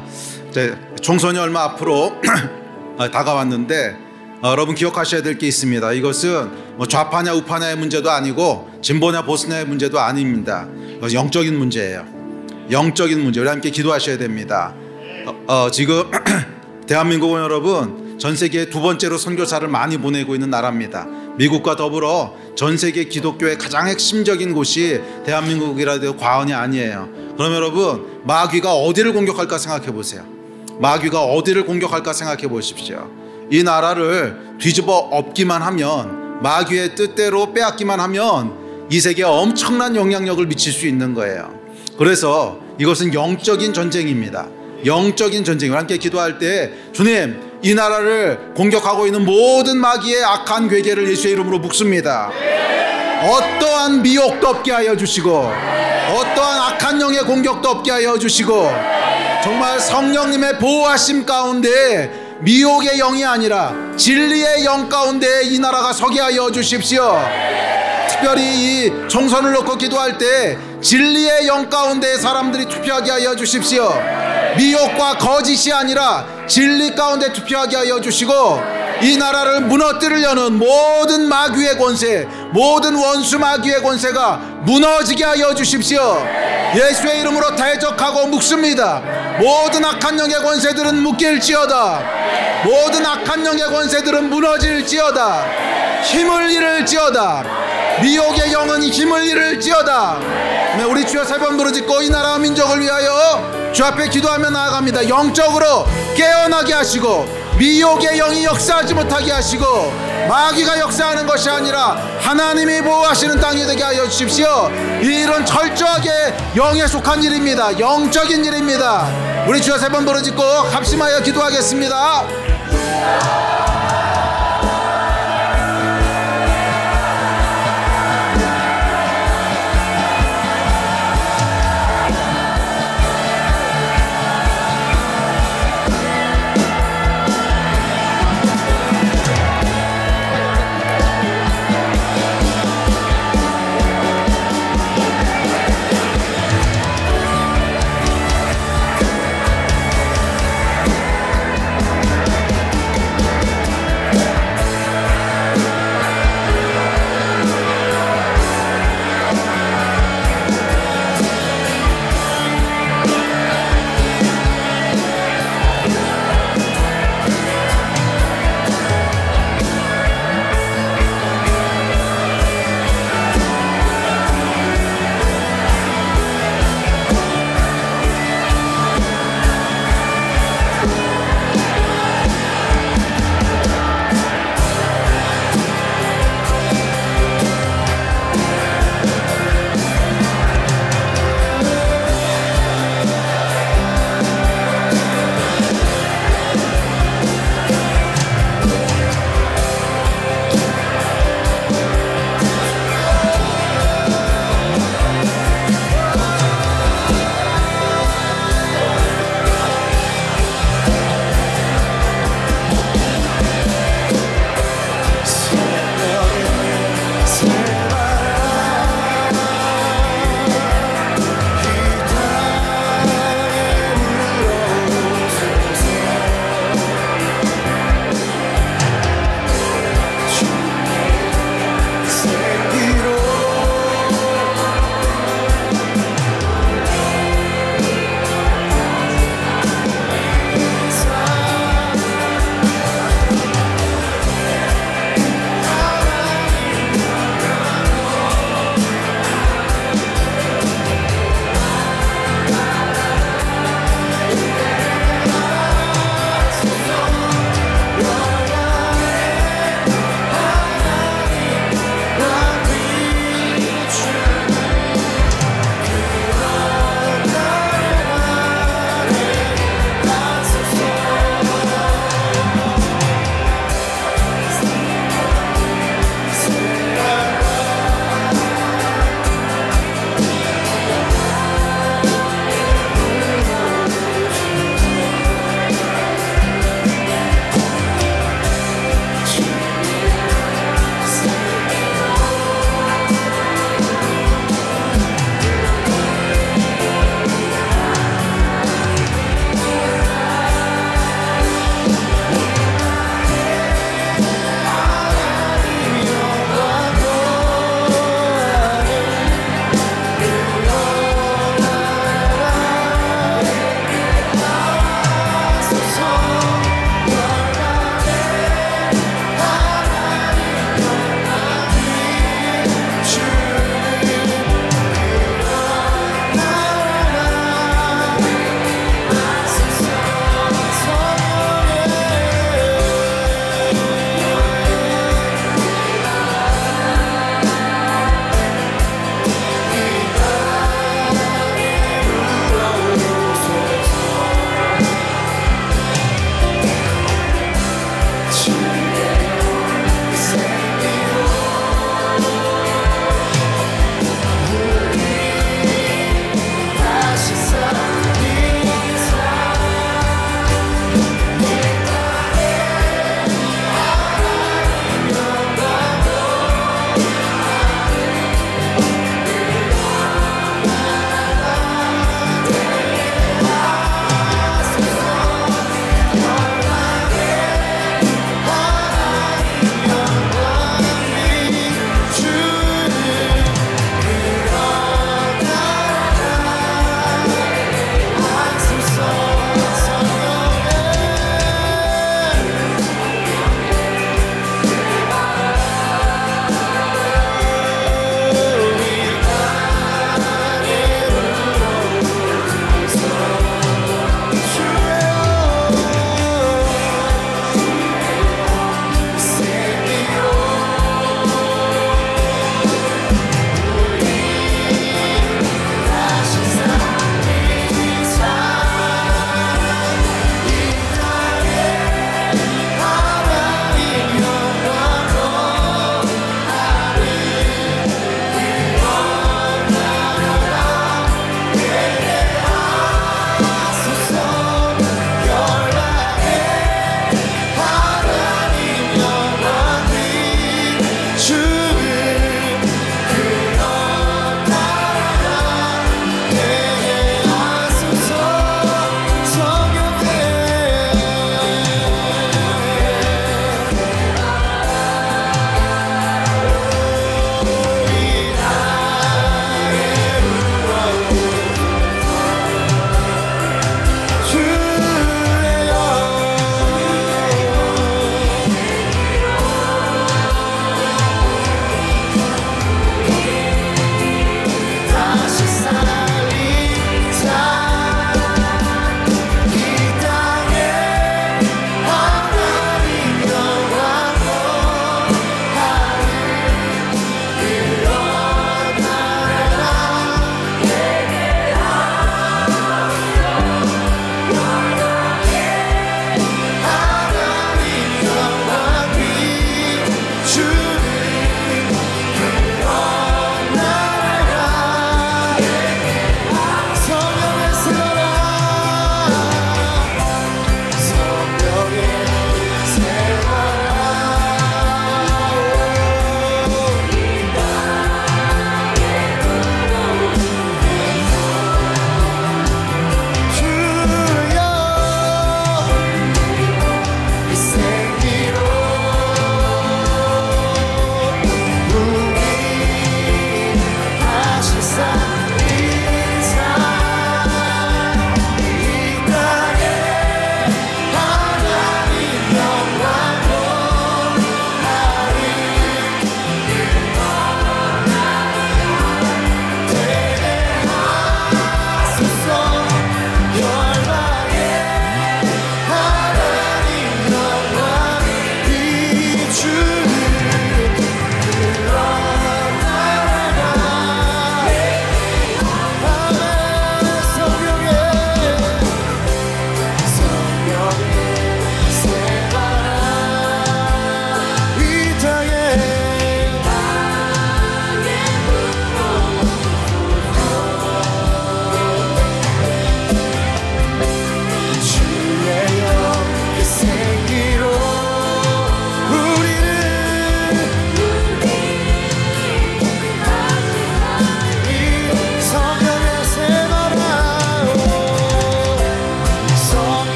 총선이 얼마 앞으로 다가왔는데 여러분 기억하셔야 될 게 있습니다. 이것은 좌파냐 우파냐의 문제도 아니고 진보냐 보수냐의 문제도 아닙니다. 영적인 문제예요. 영적인 문제. 우리 함께 기도하셔야 됩니다. 지금 대한민국은 여러분 전 세계 두 번째로 선교사를 많이 보내고 있는 나라입니다. 미국과 더불어 전 세계 기독교의 가장 핵심적인 곳이 대한민국이라도 과언이 아니에요. 그럼 여러분 마귀가 어디를 공격할까 생각해 보세요. 마귀가 어디를 공격할까 생각해 보십시오. 이 나라를 뒤집어 엎기만 하면, 마귀의 뜻대로 빼앗기만 하면 이 세계에 엄청난 영향력을 미칠 수 있는 거예요. 그래서 이것은 영적인 전쟁입니다. 영적인 전쟁을 함께 기도할 때, 주님, 이 나라를 공격하고 있는 모든 마귀의 악한 괴계를 예수의 이름으로 묶습니다. 어떠한 미혹도 없게 하여 주시고, 어떠한 악한 영의 공격도 없게 하여 주시고, 정말 성령님의 보호하심 가운데 미혹의 영이 아니라 진리의 영 가운데 이 나라가 서게 하여 주십시오. 특별히 이 총선을 놓고 기도할 때 진리의 영 가운데 사람들이 투표하게 하여 주십시오. 미혹과 거짓이 아니라 진리 가운데 투표하게 하여 주시고 이 나라를 무너뜨리려는 모든 마귀의 권세, 모든 원수 마귀의 권세가 무너지게 하여 주십시오. 예수의 이름으로 대적하고 묶습니다. 모든 악한 영의 권세들은 묶일지어다. 모든 악한 영의 권세들은 무너질지어다. 힘을 잃을지어다. 미혹의 영은 힘을 잃을지어다. 우리 주여 세 번 부르짖고 이 나라와 민족을 위하여 주 앞에 기도하며 나아갑니다. 영적으로 깨어나게 하시고 미혹의 영이 역사하지 못하게 하시고 마귀가 역사하는 것이 아니라 하나님이 보호하시는 땅이 되게 하여 주십시오. 이 일은 철저하게 영에 속한 일입니다. 영적인 일입니다. 우리 주여 세 번 부르짖고 합심하여 기도하겠습니다.